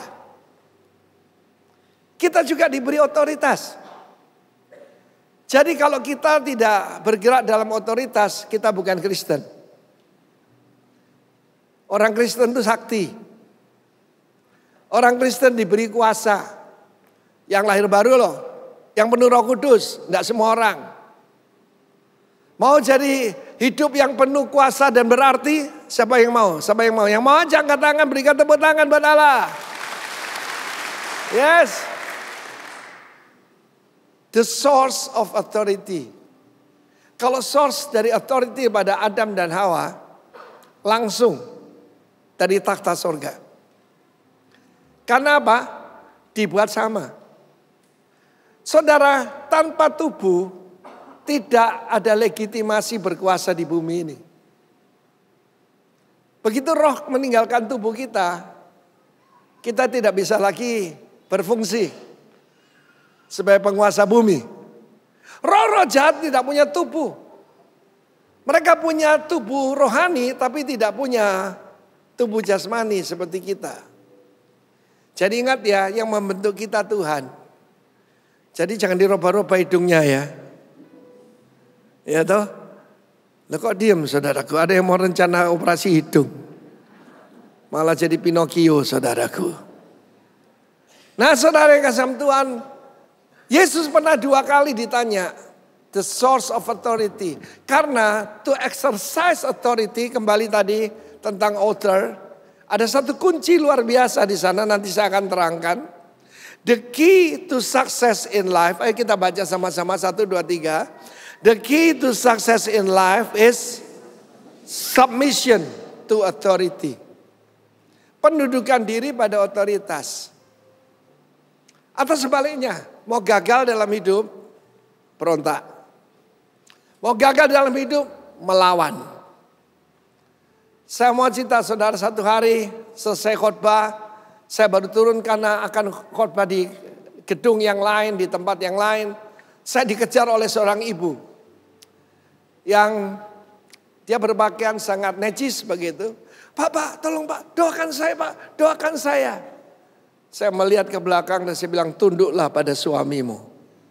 Kita juga diberi otoritas. Jadi kalau kita tidak bergerak dalam otoritas, kita bukan Kristen. Orang Kristen itu sakti. Orang Kristen diberi kuasa. Yang lahir baru loh. Yang penuh Roh Kudus. Tidak semua orang. Mau jadi hidup yang penuh kuasa dan berarti, siapa yang mau? Siapa yang mau? Yang mau aja angkat tangan, berikan tepuk tangan buat Allah. Yes. The source of authority. Kalau source dari authority pada Adam dan Hawa, langsung dari takhta surga. Karena apa? Dibuat sama. Saudara, tanpa tubuh tidak ada legitimasi berkuasa di bumi ini. Begitu roh meninggalkan tubuh kita, kita tidak bisa lagi berfungsi sebagai penguasa bumi. Roh-roh jahat tidak punya tubuh. Mereka punya tubuh rohani tapi tidak punya tubuh jasmani seperti kita. Jadi ingat ya, yang membentuk kita Tuhan. Jadi jangan diroba-roba hidungnya ya. Ya toh? Lah kok diem saudaraku? Ada yang mau rencana operasi hidung. Malah jadi Pinocchio saudaraku. Nah saudara yang kasih Tuhan, Yesus pernah dua kali ditanya the source of authority. Karena to exercise authority, kembali tadi tentang author, ada satu kunci luar biasa di sana, nanti saya akan terangkan. The key to success in life, ayo kita baca sama-sama satu, dua, tiga. The key to success in life is submission to authority. Pendudukan diri pada otoritas. Atau sebaliknya, mau gagal dalam hidup, berontak. Mau gagal dalam hidup, melawan. Saya mau cerita saudara, satu hari selesai khotbah, saya baru turun karena akan khotbah di gedung yang lain, di tempat yang lain. Saya dikejar oleh seorang ibu yang dia berpakaian sangat necis begitu. Pak, Pak, tolong Pak, doakan saya Pak, doakan saya. Saya melihat ke belakang dan saya bilang, tunduklah pada suamimu.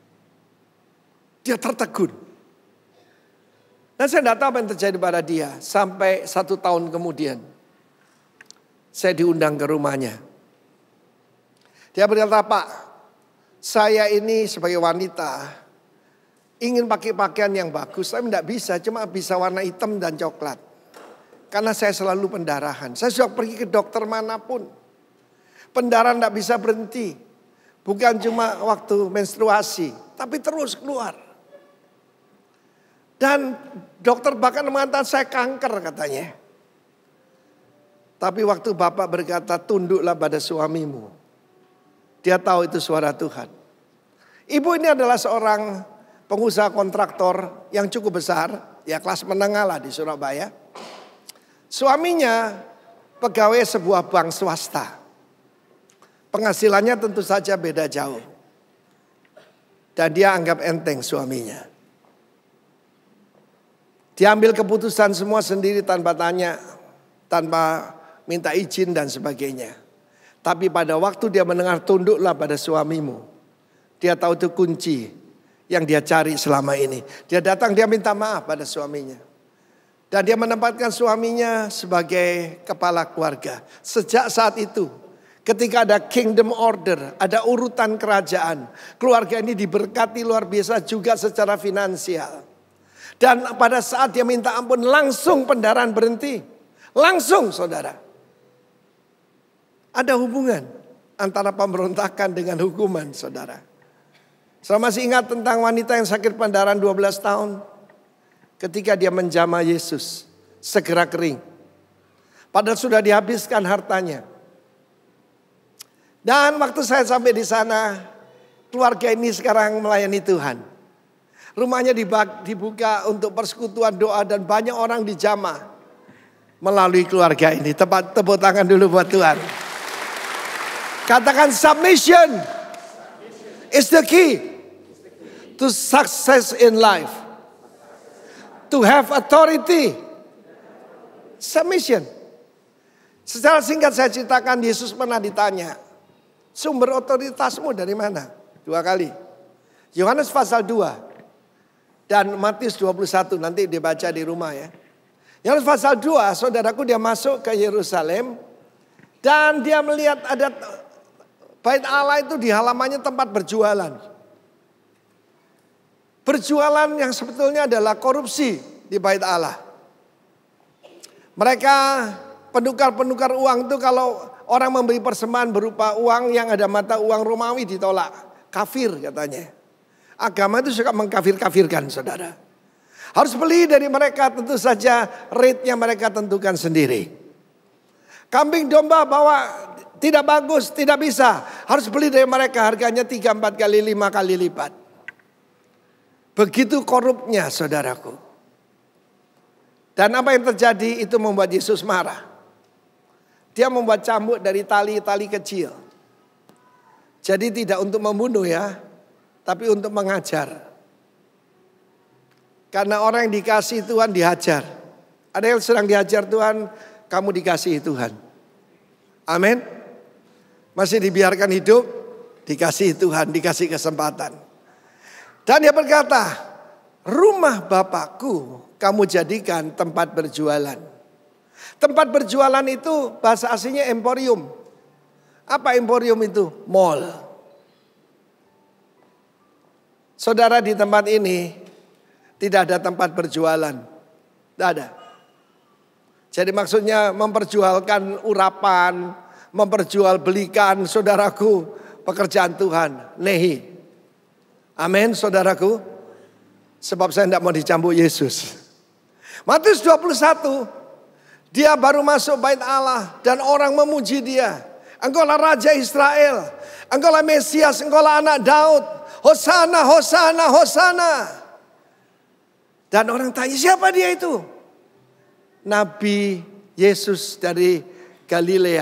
Dia tertegun. Dan saya tidak tahu apa yang terjadi pada dia. Sampai satu tahun kemudian, saya diundang ke rumahnya. Dia berkata, Pak, saya ini sebagai wanita ingin pakai pakaian yang bagus. Tapi tidak bisa, cuma bisa warna hitam dan coklat. Karena saya selalu pendarahan. Saya sudah pergi ke dokter manapun. Pendarahan tidak bisa berhenti. Bukan cuma waktu menstruasi, tapi terus keluar. Dan dokter bahkan mengatakan saya kanker katanya. Tapi waktu Bapak berkata tunduklah pada suamimu, dia tahu itu suara Tuhan. Ibu ini adalah seorang pengusaha kontraktor yang cukup besar, ya kelas menengah lah di Surabaya. Suaminya pegawai sebuah bank swasta. Penghasilannya tentu saja beda jauh. Dan dia anggap enteng suaminya. Dia ambil keputusan semua sendiri tanpa tanya, tanpa minta izin dan sebagainya. Tapi pada waktu dia mendengar tunduklah pada suamimu, dia tahu itu kunci yang dia cari selama ini. Dia datang, dia minta maaf pada suaminya. Dan dia menempatkan suaminya sebagai kepala keluarga. Sejak saat itu, Ketika ada kingdom order, ada urutan kerajaan. Keluarga ini diberkati luar biasa juga secara finansial. Dan pada saat dia minta ampun, langsung pendarahan berhenti. Langsung saudara. Ada hubungan antara pemberontakan dengan hukuman saudara. Saya masih ingat tentang wanita yang sakit pendarahan dua belas tahun. Ketika dia menjamah Yesus, segera kering. Padahal sudah dihabiskan hartanya. Dan waktu saya sampai di sana, keluarga ini sekarang melayani Tuhan. Rumahnya dibuka untuk persekutuan doa dan banyak orang dijamah melalui keluarga ini. Tepat tepuk tangan dulu buat Tuhan. Katakan submission is the key to success in life. To have authority. Submission. Secara singkat saya ceritakan, Yesus pernah ditanya, sumber otoritasmu dari mana? Dua kali. Yohanes pasal dua dan Matius dua puluh satu, nanti dibaca di rumah ya. Yohanes pasal dua, saudaraku, dia masuk ke Yerusalem dan dia melihat ada bait Allah itu di halamannya tempat berjualan. Berjualan yang sebetulnya adalah korupsi di bait Allah. Mereka penukar-penukar uang itu kalau orang memberi persembahan berupa uang yang ada mata uang Romawi ditolak. Kafir katanya. Agama itu suka mengkafir-kafirkan saudara. Harus beli dari mereka, tentu saja rate-nya mereka tentukan sendiri. Kambing domba bawa tidak bagus, tidak bisa. Harus beli dari mereka, harganya tiga, empat kali, lima kali lipat. Begitu korupnya saudaraku. Dan apa yang terjadi itu membuat Yesus marah. Dia membuat cambuk dari tali-tali kecil. Jadi tidak untuk membunuh ya, tapi untuk mengajar. Karena orang yang dikasihi Tuhan dihajar. Ada yang sedang dihajar Tuhan, kamu dikasihi Tuhan. Amin. Masih dibiarkan hidup, dikasihi Tuhan, dikasih kesempatan. Dan dia berkata, rumah Bapakku kamu jadikan tempat berjualan. Tempat berjualan itu bahasa aslinya emporium. Apa emporium itu? Mall. Saudara, di tempat ini tidak ada tempat berjualan. Tidak ada. Jadi maksudnya memperjualkan urapan, memperjualbelikan saudaraku pekerjaan Tuhan. Nehi. Amin saudaraku. Sebab saya tidak mau dicambuk Yesus. Matius dua puluh satu. Dia baru masuk bait Allah dan orang memuji dia. Engkaulah Raja Israel. Engkaulah Mesias, engkaulah anak Daud. Hosana, Hosana, Hosana. Dan orang tanya, siapa dia itu? Nabi Yesus dari Galilea.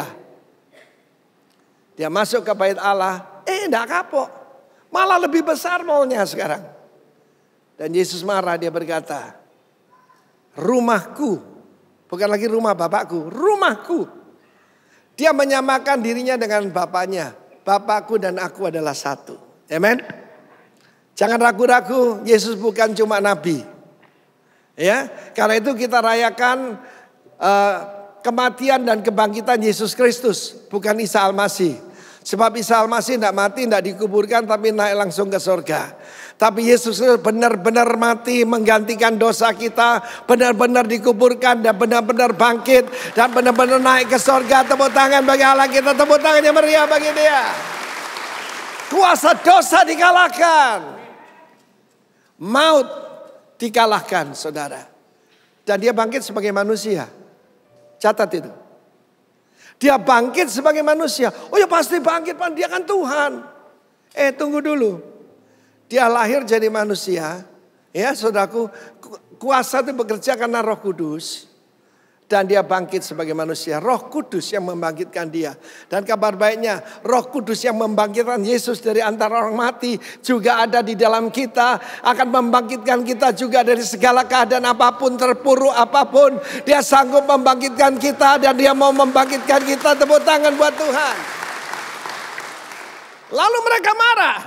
Dia masuk ke bait Allah. Eh enggak kapok. Malah lebih besar maunya sekarang. Dan Yesus marah, dia berkata, rumahku, bukan lagi rumah Bapakku, rumahku. Dia menyamakan dirinya dengan Bapaknya. Bapakku dan aku adalah satu. Amen. Jangan ragu-ragu, Yesus bukan cuma nabi. Ya, karena itu kita rayakan uh, kematian dan kebangkitan Yesus Kristus, bukan Isa Al-Masih. Sebab Isa Al-Masih tidak mati, tidak dikuburkan, tapi naik langsung ke surga. Tapi Yesus benar-benar mati menggantikan dosa kita, benar-benar dikuburkan dan benar-benar bangkit dan benar-benar naik ke surga. Tepuk tangan bagi Allah kita, tepuk tangannya meriah bagi dia. Kuasa dosa dikalahkan, maut dikalahkan saudara. Dan dia bangkit sebagai manusia. Catat itu. Dia bangkit sebagai manusia. Oh ya pasti bangkit, Pak. Dia kan Tuhan. Eh tunggu dulu. Dia lahir jadi manusia. Ya saudaraku, kuasa itu bekerja karena Roh Kudus. Dan dia bangkit sebagai manusia. Roh Kudus yang membangkitkan dia. Dan kabar baiknya, Roh Kudus yang membangkitkan Yesus dari antara orang mati juga ada di dalam kita. Akan membangkitkan kita juga dari segala keadaan apapun, terpuruk apapun. Dia sanggup membangkitkan kita dan dia mau membangkitkan kita. Tepuk tangan buat Tuhan. Lalu mereka marah.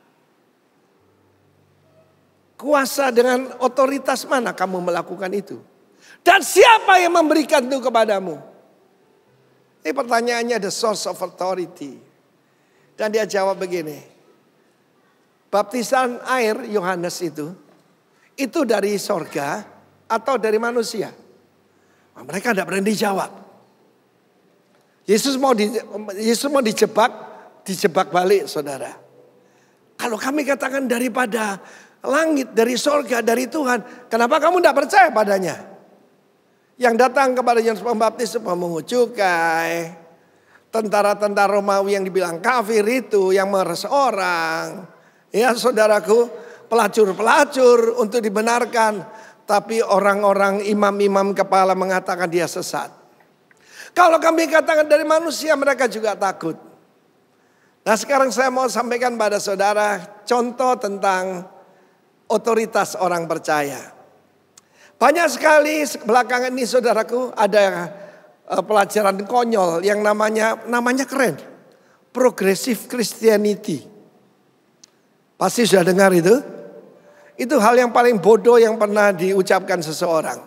Kuasa dengan otoritas mana kamu melakukan itu? Dan siapa yang memberikan itu kepadamu? Ini pertanyaannya the source of authority. Dan dia jawab begini. Baptisan air Yohanes itu, itu dari sorga atau dari manusia? Nah, mereka tidak berani jawab. Yesus mau di, Yesus mau dijebak, dijebak balik saudara. Kalau kami katakan daripada langit, dari sorga, dari Tuhan, kenapa kamu tidak percaya padanya? Yang datang kepada Yohanes Pembaptis pemungut cukai, tentara-tentara Romawi yang dibilang kafir itu, yang meres orang. Ya saudaraku, pelacur-pelacur untuk dibenarkan. Tapi orang-orang imam-imam kepala mengatakan dia sesat. Kalau kami katakan dari manusia, mereka juga takut. Nah sekarang saya mau sampaikan pada saudara contoh tentang otoritas orang percaya. Banyak sekali belakangan ini saudaraku ada uh, pelajaran konyol yang namanya namanya keren. Progressive Christianity. Pasti sudah dengar itu? Itu hal yang paling bodoh yang pernah diucapkan seseorang.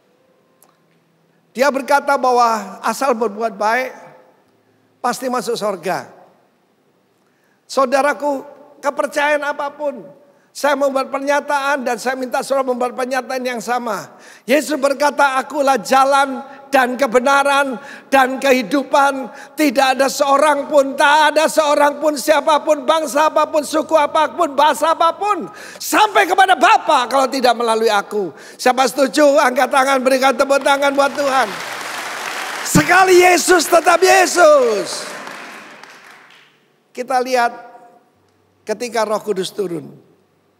Dia berkata bahwa asal berbuat baik pasti masuk surga. Saudaraku, kepercayaan apapun, saya membuat pernyataan dan saya minta saudara membuat pernyataan yang sama. Yesus berkata, akulah jalan dan kebenaran dan kehidupan. Tidak ada seorang pun, tak ada seorang pun, siapapun, bangsa apapun, suku apapun, bahasa apapun, sampai kepada Bapa kalau tidak melalui aku. Siapa setuju? Angkat tangan, berikan tepuk tangan buat Tuhan. Sekali Yesus tetap Yesus. Kita lihat ketika Roh Kudus turun.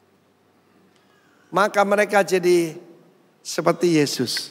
Maka mereka jadi seperti Yesus.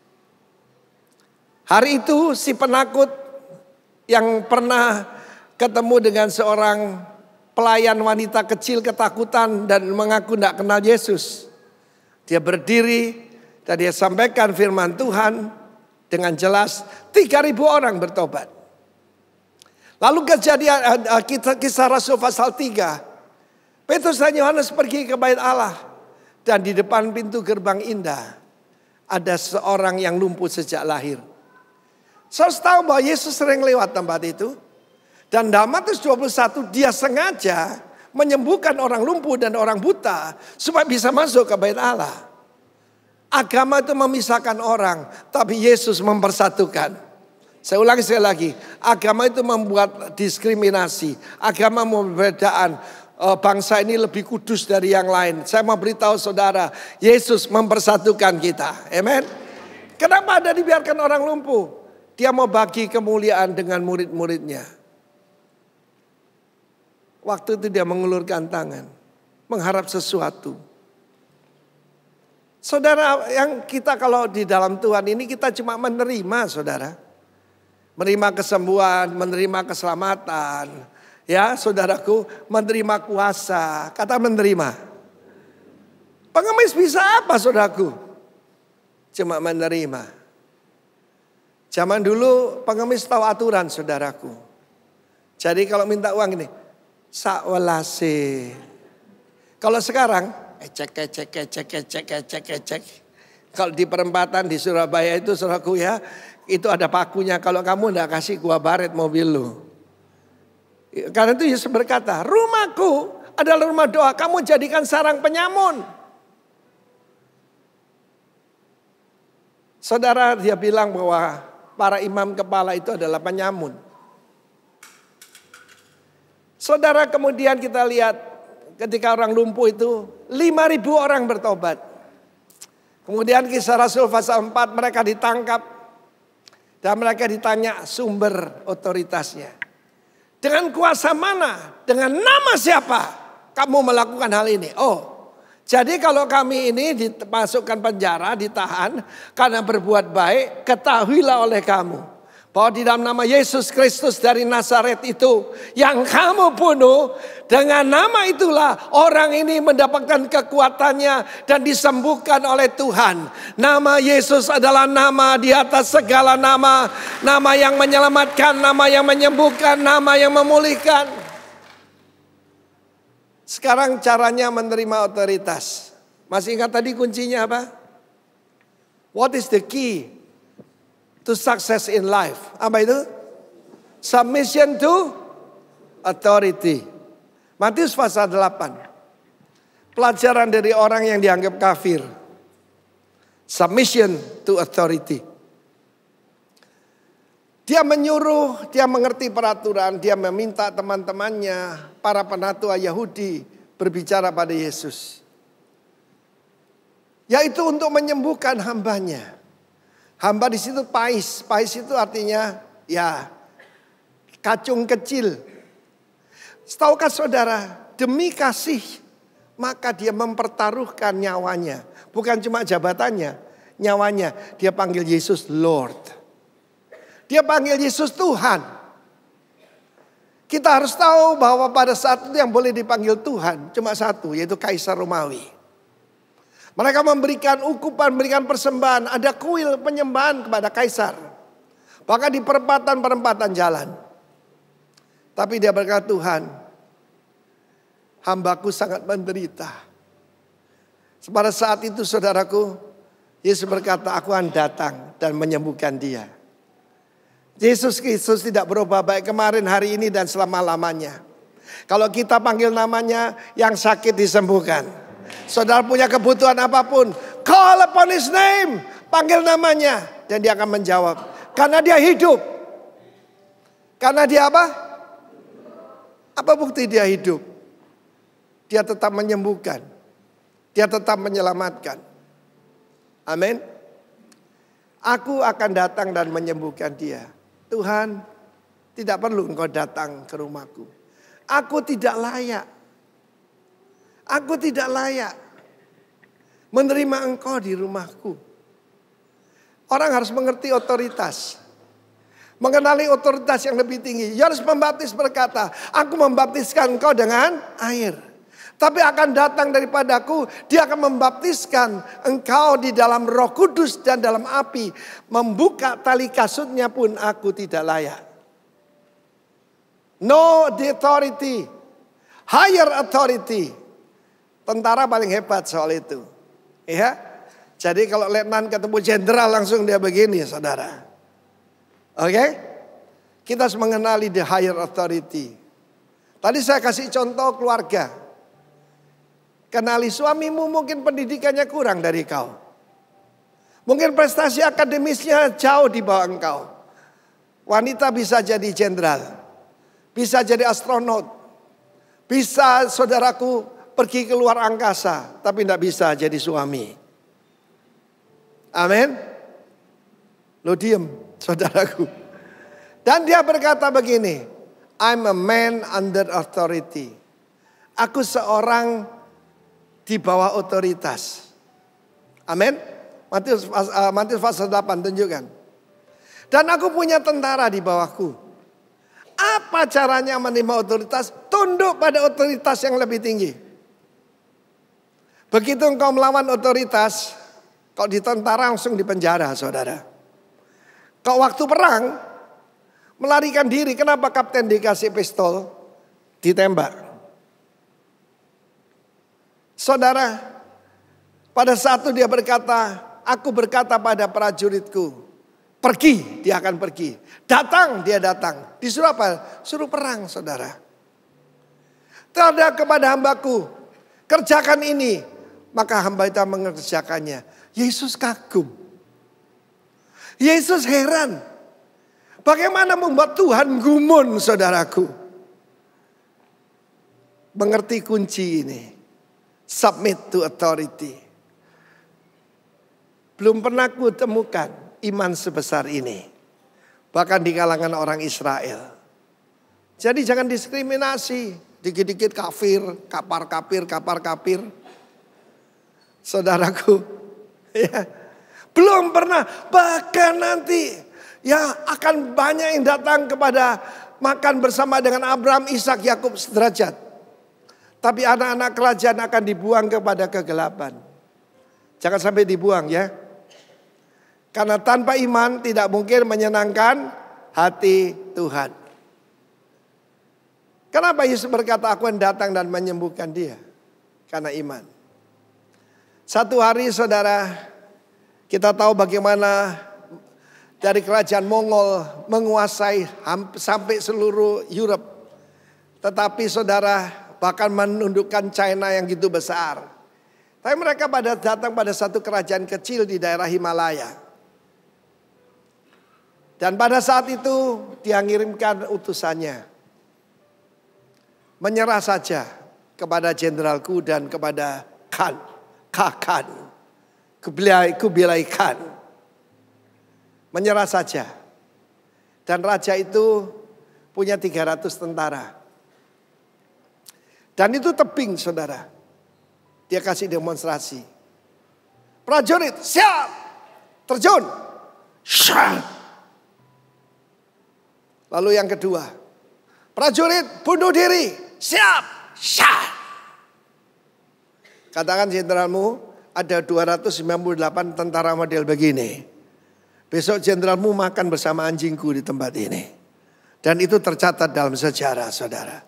Hari itu si penakut yang pernah ketemu dengan seorang pelayan wanita kecil ketakutan dan mengaku tidak kenal Yesus. Dia berdiri dan dia sampaikan firman Tuhan dengan jelas. tiga ribu orang bertobat. Lalu kejadian kisah Rasul pasal tiga. Petrus dan Yohanes pergi ke bait Allah. Dan di depan pintu gerbang indah ada seorang yang lumpuh sejak lahir. Saudara tahu bahwa Yesus sering lewat tempat itu. Dan dalam Matius dua puluh satu dia sengaja menyembuhkan orang lumpuh dan orang buta supaya bisa masuk ke bait Allah. Agama itu memisahkan orang, tapi Yesus mempersatukan. Saya ulangi sekali lagi, agama itu membuat diskriminasi, agama membedaan. Bangsa ini lebih kudus dari yang lain. Saya mau beritahu saudara, Yesus mempersatukan kita. Amen. Kenapa ada dibiarkan orang lumpuh? Dia mau bagi kemuliaan dengan murid-muridnya. Waktu itu dia mengulurkan tangan, mengharap sesuatu. Saudara, yang kita kalau di dalam Tuhan ini kita cuma menerima saudara. Menerima kesembuhan, menerima keselamatan. Ya saudaraku, menerima kuasa. Kata menerima. Pengemis bisa apa saudaraku? Cuma menerima. Zaman dulu pengemis tahu aturan saudaraku. Jadi kalau minta uang ini, sakwelase. Kalau sekarang, ecek, ecek, ecek, ecek, ecek, ecek. Kalau di perempatan di Surabaya itu saudaraku ya, itu ada pakunya. Kalau kamu enggak kasih gua baret mobil lu. Karena itu Yesus berkata, rumahku adalah rumah doa, kamu jadikan sarang penyamun. Saudara, dia bilang bahwa para imam kepala itu adalah penyamun. Saudara, kemudian kita lihat ketika orang lumpuh itu lima ribu orang bertobat. Kemudian kisah Rasul pasal empat mereka ditangkap dan mereka ditanya sumber otoritasnya. Dengan kuasa mana? Dengan nama siapa kamu melakukan hal ini? Oh, jadi kalau kami ini dimasukkan penjara, ditahan karena berbuat baik, ketahuilah oleh kamu bahwa di dalam nama Yesus Kristus dari Nazaret itu yang kamu bunuh, dengan nama itulah orang ini mendapatkan kekuatannya dan disembuhkan oleh Tuhan. Nama Yesus adalah nama di atas segala nama, nama yang menyelamatkan, nama yang menyembuhkan, nama yang memulihkan. Sekarang caranya menerima otoritas. Masih ingat tadi kuncinya apa? What is the key to success in life? Apa itu? Submission to authority. Matius pasal delapan. Pelajaran dari orang yang dianggap kafir. Submission to authority. Dia menyuruh, dia mengerti peraturan, dia meminta teman-temannya, para penatua Yahudi berbicara pada Yesus. Yaitu untuk menyembuhkan hambanya. Hamba di situ pais, pais itu artinya ya kacung kecil. Setahukah saudara, demi kasih maka dia mempertaruhkan nyawanya. Bukan cuma jabatannya, nyawanya. Dia panggil Yesus Lord. Dia panggil Yesus Tuhan. Kita harus tahu bahwa pada saat itu yang boleh dipanggil Tuhan cuma satu, yaitu Kaisar Romawi. Mereka memberikan ukupan, memberikan persembahan. Ada kuil penyembahan kepada Kaisar. Bahkan di perempatan-perempatan jalan. Tapi dia berkata, Tuhan, hambaku sangat menderita. Pada saat itu saudaraku, Yesus berkata, aku akan datang dan menyembuhkan dia. Yesus Kristus tidak berubah baik kemarin, hari ini, dan selama-lamanya. Kalau kita panggil namanya, yang sakit disembuhkan. Saudara punya kebutuhan apapun, call upon his name. Panggil namanya, dan dia akan menjawab. Karena dia hidup. Karena dia apa? Apa bukti dia hidup? Dia tetap menyembuhkan. Dia tetap menyelamatkan. Amin. Aku akan datang dan menyembuhkan dia. Tuhan, tidak perlu engkau datang ke rumahku. Aku tidak layak. Aku tidak layak menerima engkau di rumahku. Orang harus mengerti otoritas. Mengenali otoritas yang lebih tinggi. Yohanes Pembaptis berkata, aku membaptiskan engkau dengan air. Tapi akan datang daripadaku, dia akan membaptiskan engkau di dalam Roh Kudus dan dalam api. Membuka tali kasutnya pun aku tidak layak. No the authority, higher authority. Tentara paling hebat soal itu. Ya. Jadi kalau letnan ketemu jenderal langsung dia begini, saudara. Oke? Okay? Kita harus mengenali the higher authority. Tadi saya kasih contoh keluarga. Kenali suamimu, mungkin pendidikannya kurang dari kau. Mungkin prestasi akademisnya jauh di bawah engkau. Wanita bisa jadi jenderal. Bisa jadi astronot. Bisa saudaraku pergi ke luar angkasa. Tapi tidak bisa jadi suami. Amin. Lo diem saudaraku. Dan dia berkata begini. I'm a man under authority. Aku seorang di bawah otoritas. Amin. Matius, uh, Matius pasal delapan tunjukkan. Dan aku punya tentara di bawahku. Apa caranya menerima otoritas? Tunduk pada otoritas yang lebih tinggi. Begitu engkau melawan otoritas, kau di tentara langsung di penjara, saudara. Kau waktu perang melarikan diri, kenapa kapten dikasih pistol? Ditembak. Saudara, pada saat itu dia berkata, aku berkata pada prajuritku, pergi, dia akan pergi. Datang, dia datang. Disuruh apa? Suruh perang, saudara. Terhadap kepada hambaku, kerjakan ini. Maka hamba itu mengerjakannya. Yesus kagum. Yesus heran. Bagaimana membuat Tuhan gumun, saudaraku. Mengerti kunci ini. Submit to authority. Belum pernah ku temukan iman sebesar ini. Bahkan di kalangan orang Israel. Jadi jangan diskriminasi. Dikit-dikit kafir, kapar kapir, kapar kapir. Saudaraku. Ya, belum pernah. Bahkan nanti ya akan banyak yang datang kepada makan bersama dengan Abraham, Ishak, Yakub sederajat. Tapi anak-anak kerajaan akan dibuang kepada kegelapan. Jangan sampai dibuang ya. Karena tanpa iman tidak mungkin menyenangkan hati Tuhan. Kenapa Yesus berkata aku akan datang dan menyembuhkan dia? Karena iman. Satu hari saudara, kita tahu bagaimana dari kerajaan Mongol menguasai sampai seluruh Europe. Tetapi saudara bahkan menundukkan China yang gitu besar. Tapi mereka pada datang pada satu kerajaan kecil di daerah Himalaya. Dan pada saat itu dia ngirimkan utusannya. Menyerah saja kepada jenderalku dan kepada Khan, Khan, Kubilai, Kubilai Khan. Menyerah saja. Dan raja itu punya tiga ratus tentara. Dan itu tebing saudara. Dia kasih demonstrasi. Prajurit siap. Terjun. Syah. Lalu yang kedua. Prajurit bunuh diri. Siap. Syah. Katakan jenderalmu ada dua ratus sembilan puluh delapan tentara model begini. Besok jenderalmu makan bersama anjingku di tempat ini. Dan itu tercatat dalam sejarah saudara.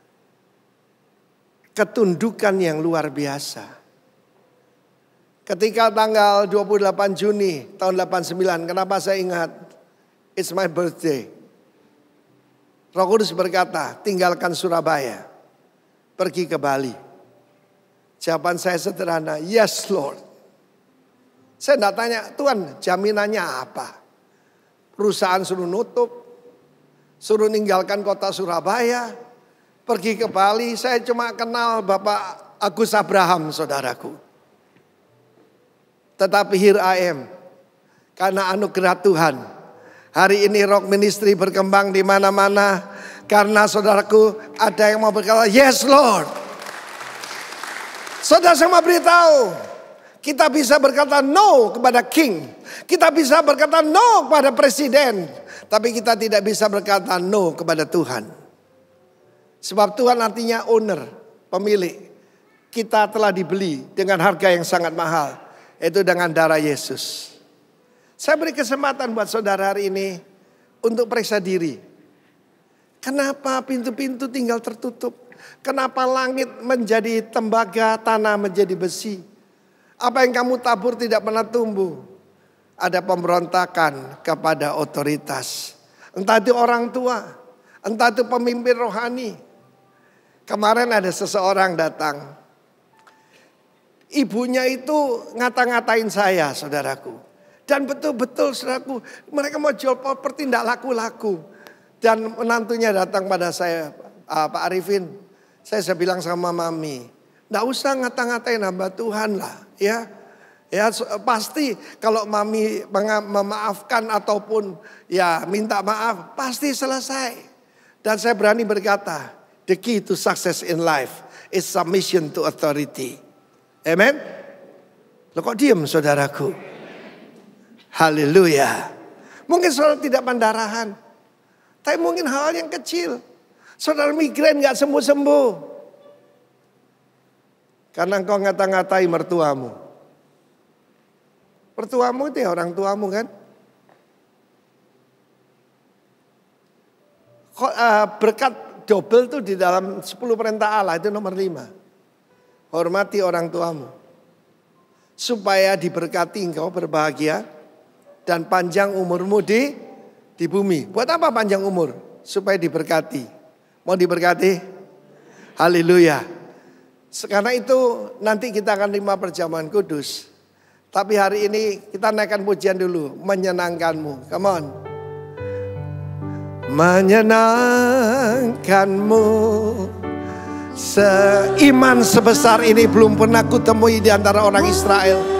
Ketundukan yang luar biasa. Ketika tanggal dua puluh delapan Juni tahun delapan puluh sembilan. Kenapa saya ingat? It's my birthday. Roh Kudus berkata, tinggalkan Surabaya. Pergi ke Bali. Jawaban saya sederhana, yes Lord. Saya tidak tanya, Tuhan jaminannya apa? Perusahaan suruh nutup. Suruh ninggalkan kota Surabaya. Pergi ke Bali, saya cuma kenal Bapak Agus Abraham saudaraku. Tetapi here I am. Karena anugerah Tuhan. Hari ini Rock Ministry berkembang di mana-mana. Karena saudaraku ada yang mau berkata, yes Lord. Saudara saya mau beritahu. Kita bisa berkata no kepada king. Kita bisa berkata no kepada presiden. Tapi kita tidak bisa berkata no kepada Tuhan. Sebab Tuhan artinya owner, pemilik. Kita telah dibeli dengan harga yang sangat mahal. Itu dengan darah Yesus. Saya beri kesempatan buat saudara hari ini untuk periksa diri. Kenapa pintu-pintu tinggal tertutup? Kenapa langit menjadi tembaga, tanah menjadi besi? Apa yang kamu tabur tidak pernah tumbuh. Ada pemberontakan kepada otoritas. Entah itu orang tua, entah itu pemimpin rohani. Kemarin ada seseorang datang. Ibunya itu ngata-ngatain saya saudaraku. Dan betul-betul saudaraku, mereka mau jual properti tidak laku-laku. Dan menantunya datang pada saya, Pak Arifin. Saya, saya bilang sama mami, tidak usah ngata-ngatain hamba Tuhan lah. Ya, ya pasti kalau mami memaafkan ataupun ya minta maaf, pasti selesai. Dan saya berani berkata, the key to success in life is submission to authority. Amen. Loh kok diem saudaraku? Haleluya. Mungkin saudara tidak pendarahan. Tapi mungkin hal yang kecil. Saudara migrain gak sembuh-sembuh. Karena engkau ngata-ngatai mertuamu. Mertuamu itu ya orang tuamu kan. Berkat double itu di dalam sepuluh perintah Allah itu nomor lima. Hormati orang tuamu. Supaya diberkati engkau berbahagia. Dan panjang umurmu di di bumi. Buat apa panjang umur? Supaya diberkati. Mau diberkati? Haleluya. Karena itu nanti kita akan terima perjamuan kudus. Tapi hari ini kita naikkan pujian dulu. Menyenangkanmu. Come on. Menyenangkanmu. Seiman sebesar ini belum pernah kutemui di antara orang Israel.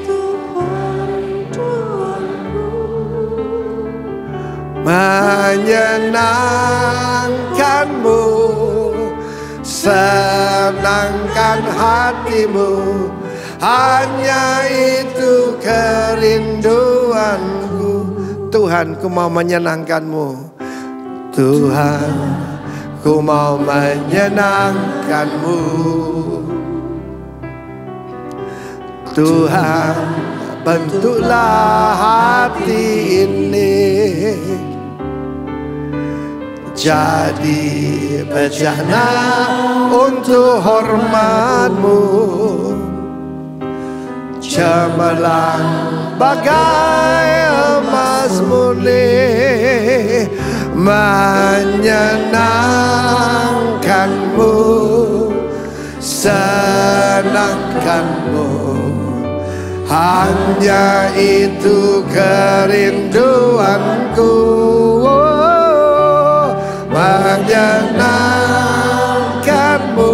Menyenangkanmu, senangkan hatimu, hanya itu kerinduanku. Tuhan, ku mau menyenangkanmu. Tuhan, ku mau menyenangkanmu. Tuhan, bentuklah hati ini jadi bejana untuk hormat-Mu, cemerlang bagai emas. bebas murni menyenangkanmu, senangkanmu. Hanya itu kerinduanku, oh, menyenangkanmu,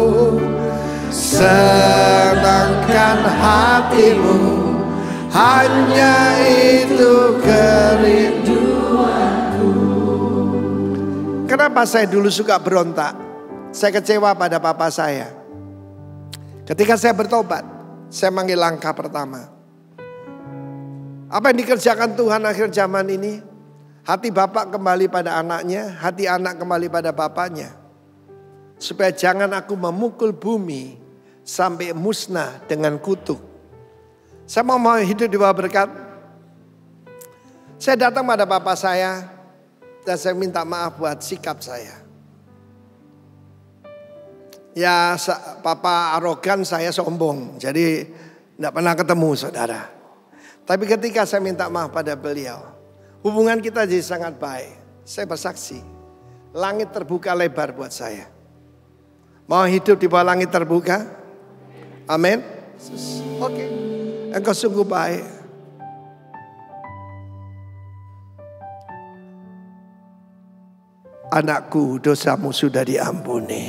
senangkan hatimu. Hanya itu kerinduanku. Kenapa saya dulu suka berontak? Saya kecewa pada papa saya. Ketika saya bertobat, saya manggil langkah pertama. Apa yang dikerjakan Tuhan akhir zaman ini? Hati bapak kembali pada anaknya, hati anak kembali pada bapaknya. Supaya jangan aku memukul bumi sampai musnah dengan kutuk. Saya mau, mau hidup di bawah berkat. Saya datang pada bapak saya dan saya minta maaf buat sikap saya. Ya, papa arogan, saya sombong. Jadi tidak pernah ketemu saudara. Tapi ketika saya minta maaf pada beliau, hubungan kita jadi sangat baik. Saya bersaksi, langit terbuka lebar buat saya. Mau hidup di bawah langit terbuka? Amin. Oke, okay. Engkau sungguh baik. Anakku, dosamu sudah diampuni.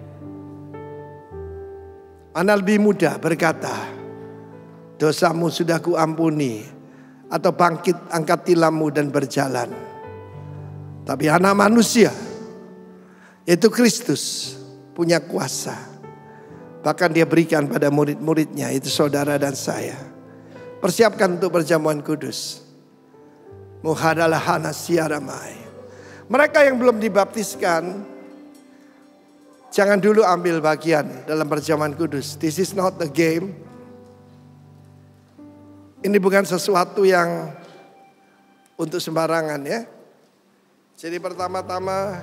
Anak lebih muda berkata, dosamu sudah kuampuni, atau bangkit angkat tilammu dan berjalan. Tapi anak manusia, yaitu Kristus, punya kuasa. Bahkan dia berikan pada murid-muridnya, itu saudara dan saya. Persiapkan untuk perjamuan kudus. Muhadalah siaramai. Mereka yang belum dibaptiskan, jangan dulu ambil bagian dalam perjamuan kudus. This is not a game. Ini bukan sesuatu yang untuk sembarangan ya. Jadi pertama-tama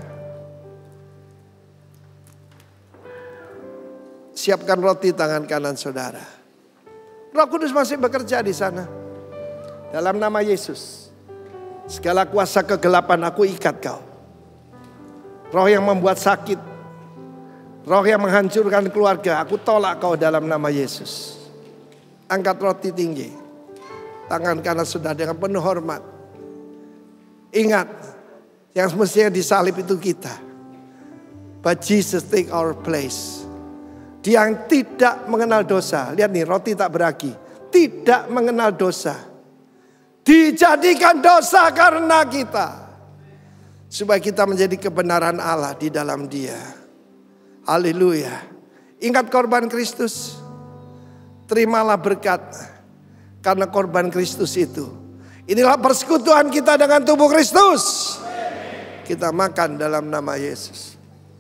siapkan roti tangan kanan saudara. Roh Kudus masih bekerja di sana. Dalam nama Yesus, segala kuasa kegelapan aku ikat kau. Roh yang membuat sakit, roh yang menghancurkan keluarga, aku tolak kau dalam nama Yesus. Angkat roti tinggi, tangan kanan saudara dengan penuh hormat. Ingat, yang semestinya disalib itu kita. But Jesus take our place. Dia yang tidak mengenal dosa. Lihat nih, roti tak beragi. Tidak mengenal dosa. Dijadikan dosa karena kita. Supaya kita menjadi kebenaran Allah di dalam dia. Haleluya. Ingat korban Kristus. Terimalah berkat. Karena korban Kristus itu. Inilah persekutuan kita dengan tubuh Kristus. Kita makan dalam nama Yesus.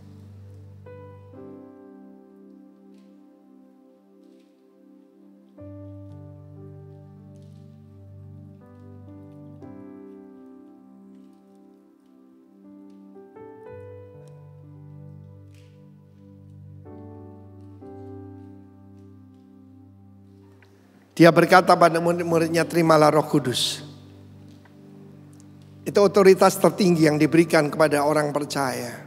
Dia berkata pada murid-muridnya, terimalah Roh Kudus. Itu otoritas tertinggi yang diberikan kepada orang percaya.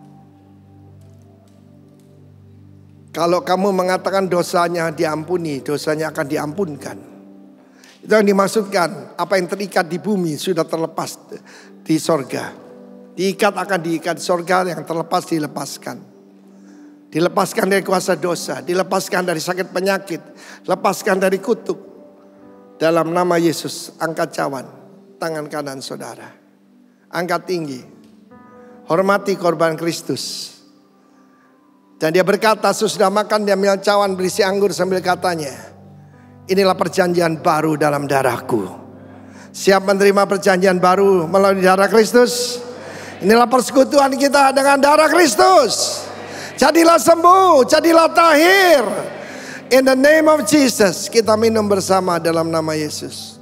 Kalau kamu mengatakan dosanya diampuni, dosanya akan diampunkan. Itu yang dimaksudkan, apa yang terikat di bumi sudah terlepas di sorga. Diikat akan diikat di sorga, yang terlepas dilepaskan. Dilepaskan dari kuasa dosa, dilepaskan dari sakit penyakit, lepaskan dari kutuk. Dalam nama Yesus, angkat cawan, tangan kanan saudara. Angkat tinggi, hormati korban Kristus. Dan dia berkata, sesudah makan dia ambil cawan berisi anggur sambil katanya, inilah perjanjian baru dalam darahku. Siap menerima perjanjian baru melalui darah Kristus? Inilah persekutuan kita dengan darah Kristus. Jadilah sembuh, jadilah tahir. In the name of Jesus, kita minum bersama dalam nama Yesus.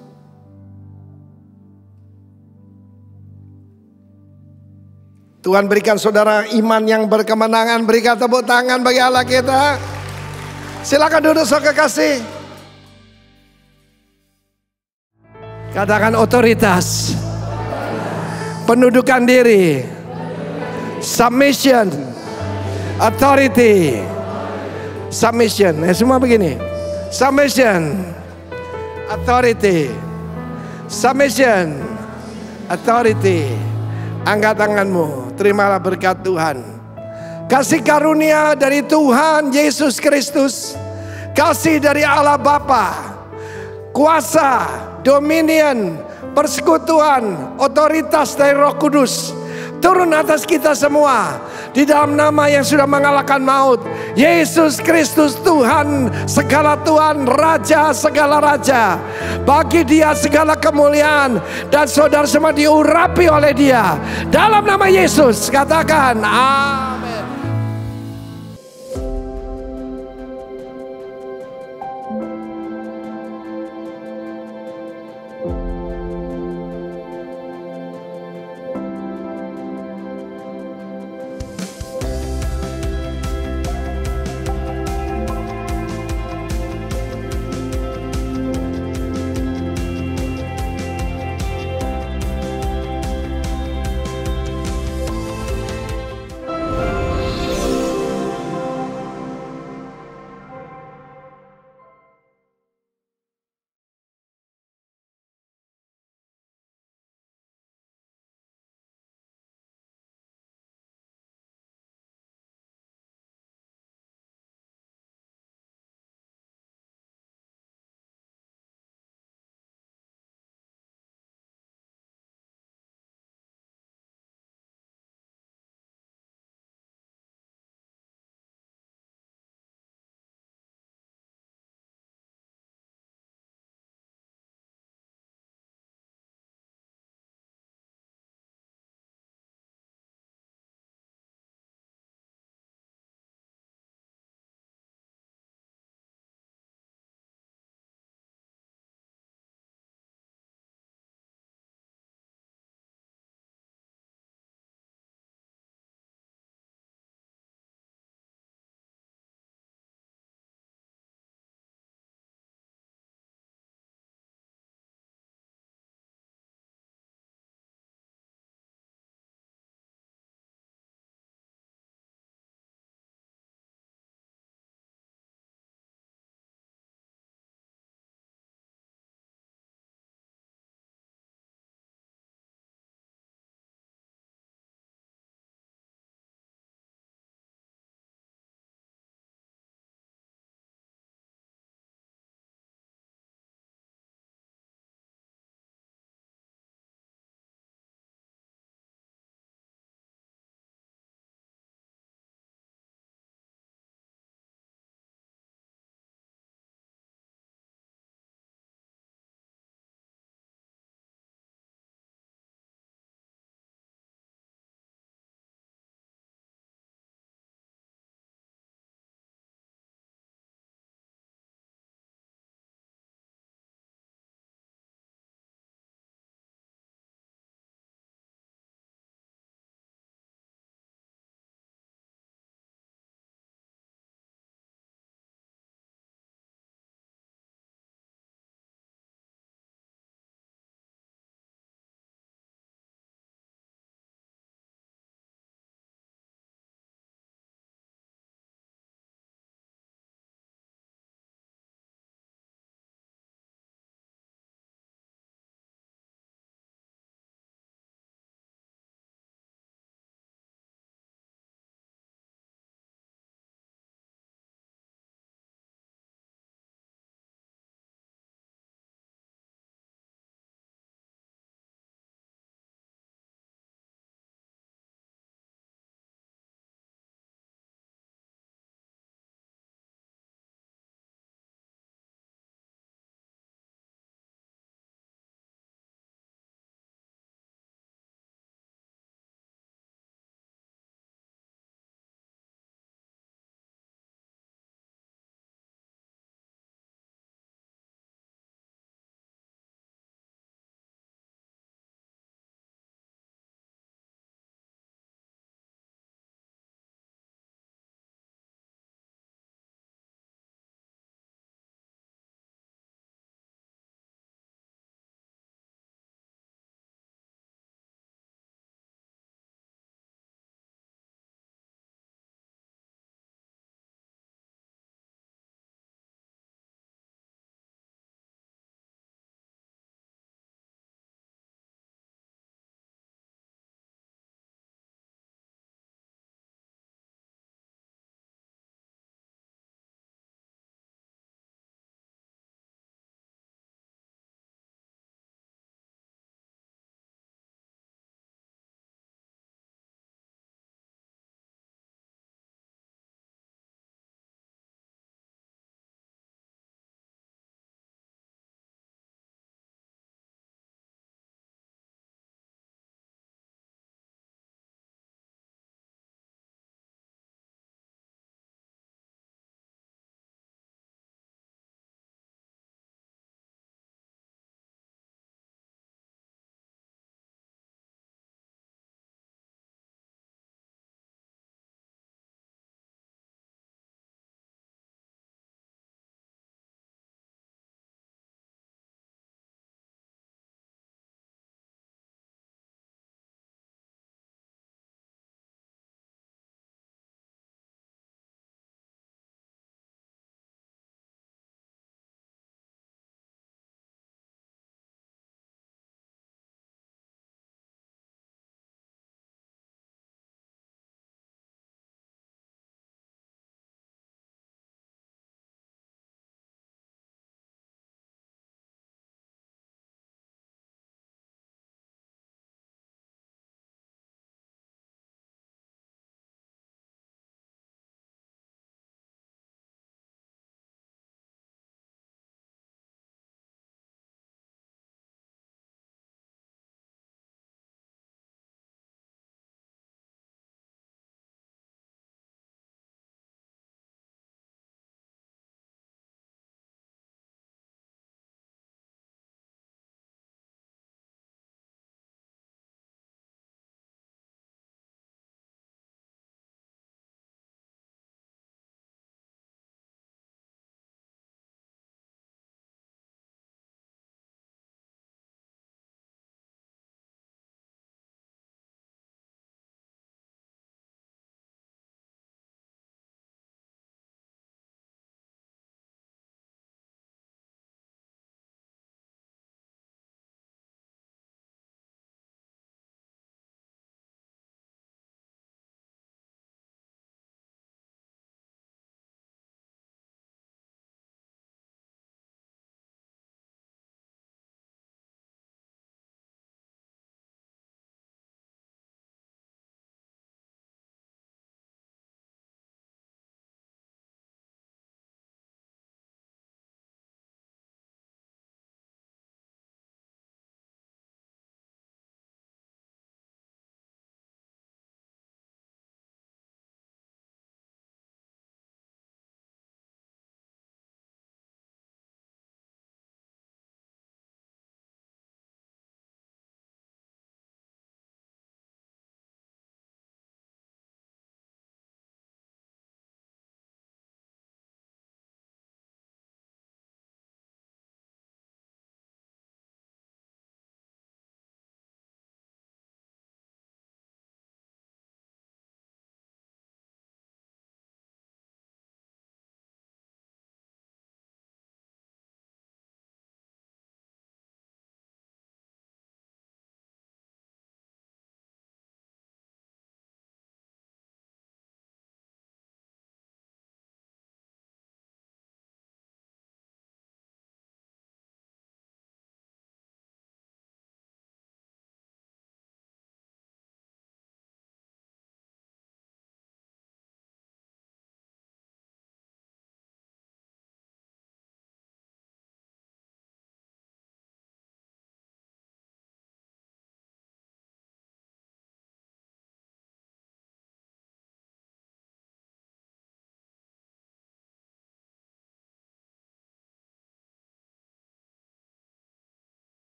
Tuhan berikan saudara iman yang berkemenangan. Berikan tepuk tangan bagi Allah kita. Silakan duduk saudara kekasih. Katakan otoritas. Pendudukan diri. Submission. Authority. Submission. Eh, semua begini. Submission. Authority. Submission. Authority. Angkat tanganmu. Terimalah berkat Tuhan. Kasih karunia dari Tuhan Yesus Kristus. Kasih dari Allah Bapa. Kuasa, dominion, persekutuan, otoritas dari Roh Kudus turun atas kita semua di dalam nama yang sudah mengalahkan maut, Yesus Kristus, Tuhan segala Tuhan, Raja segala raja. Bagi Dia segala kemuliaan, dan saudara semua diurapi oleh Dia dalam nama Yesus. Katakan amin.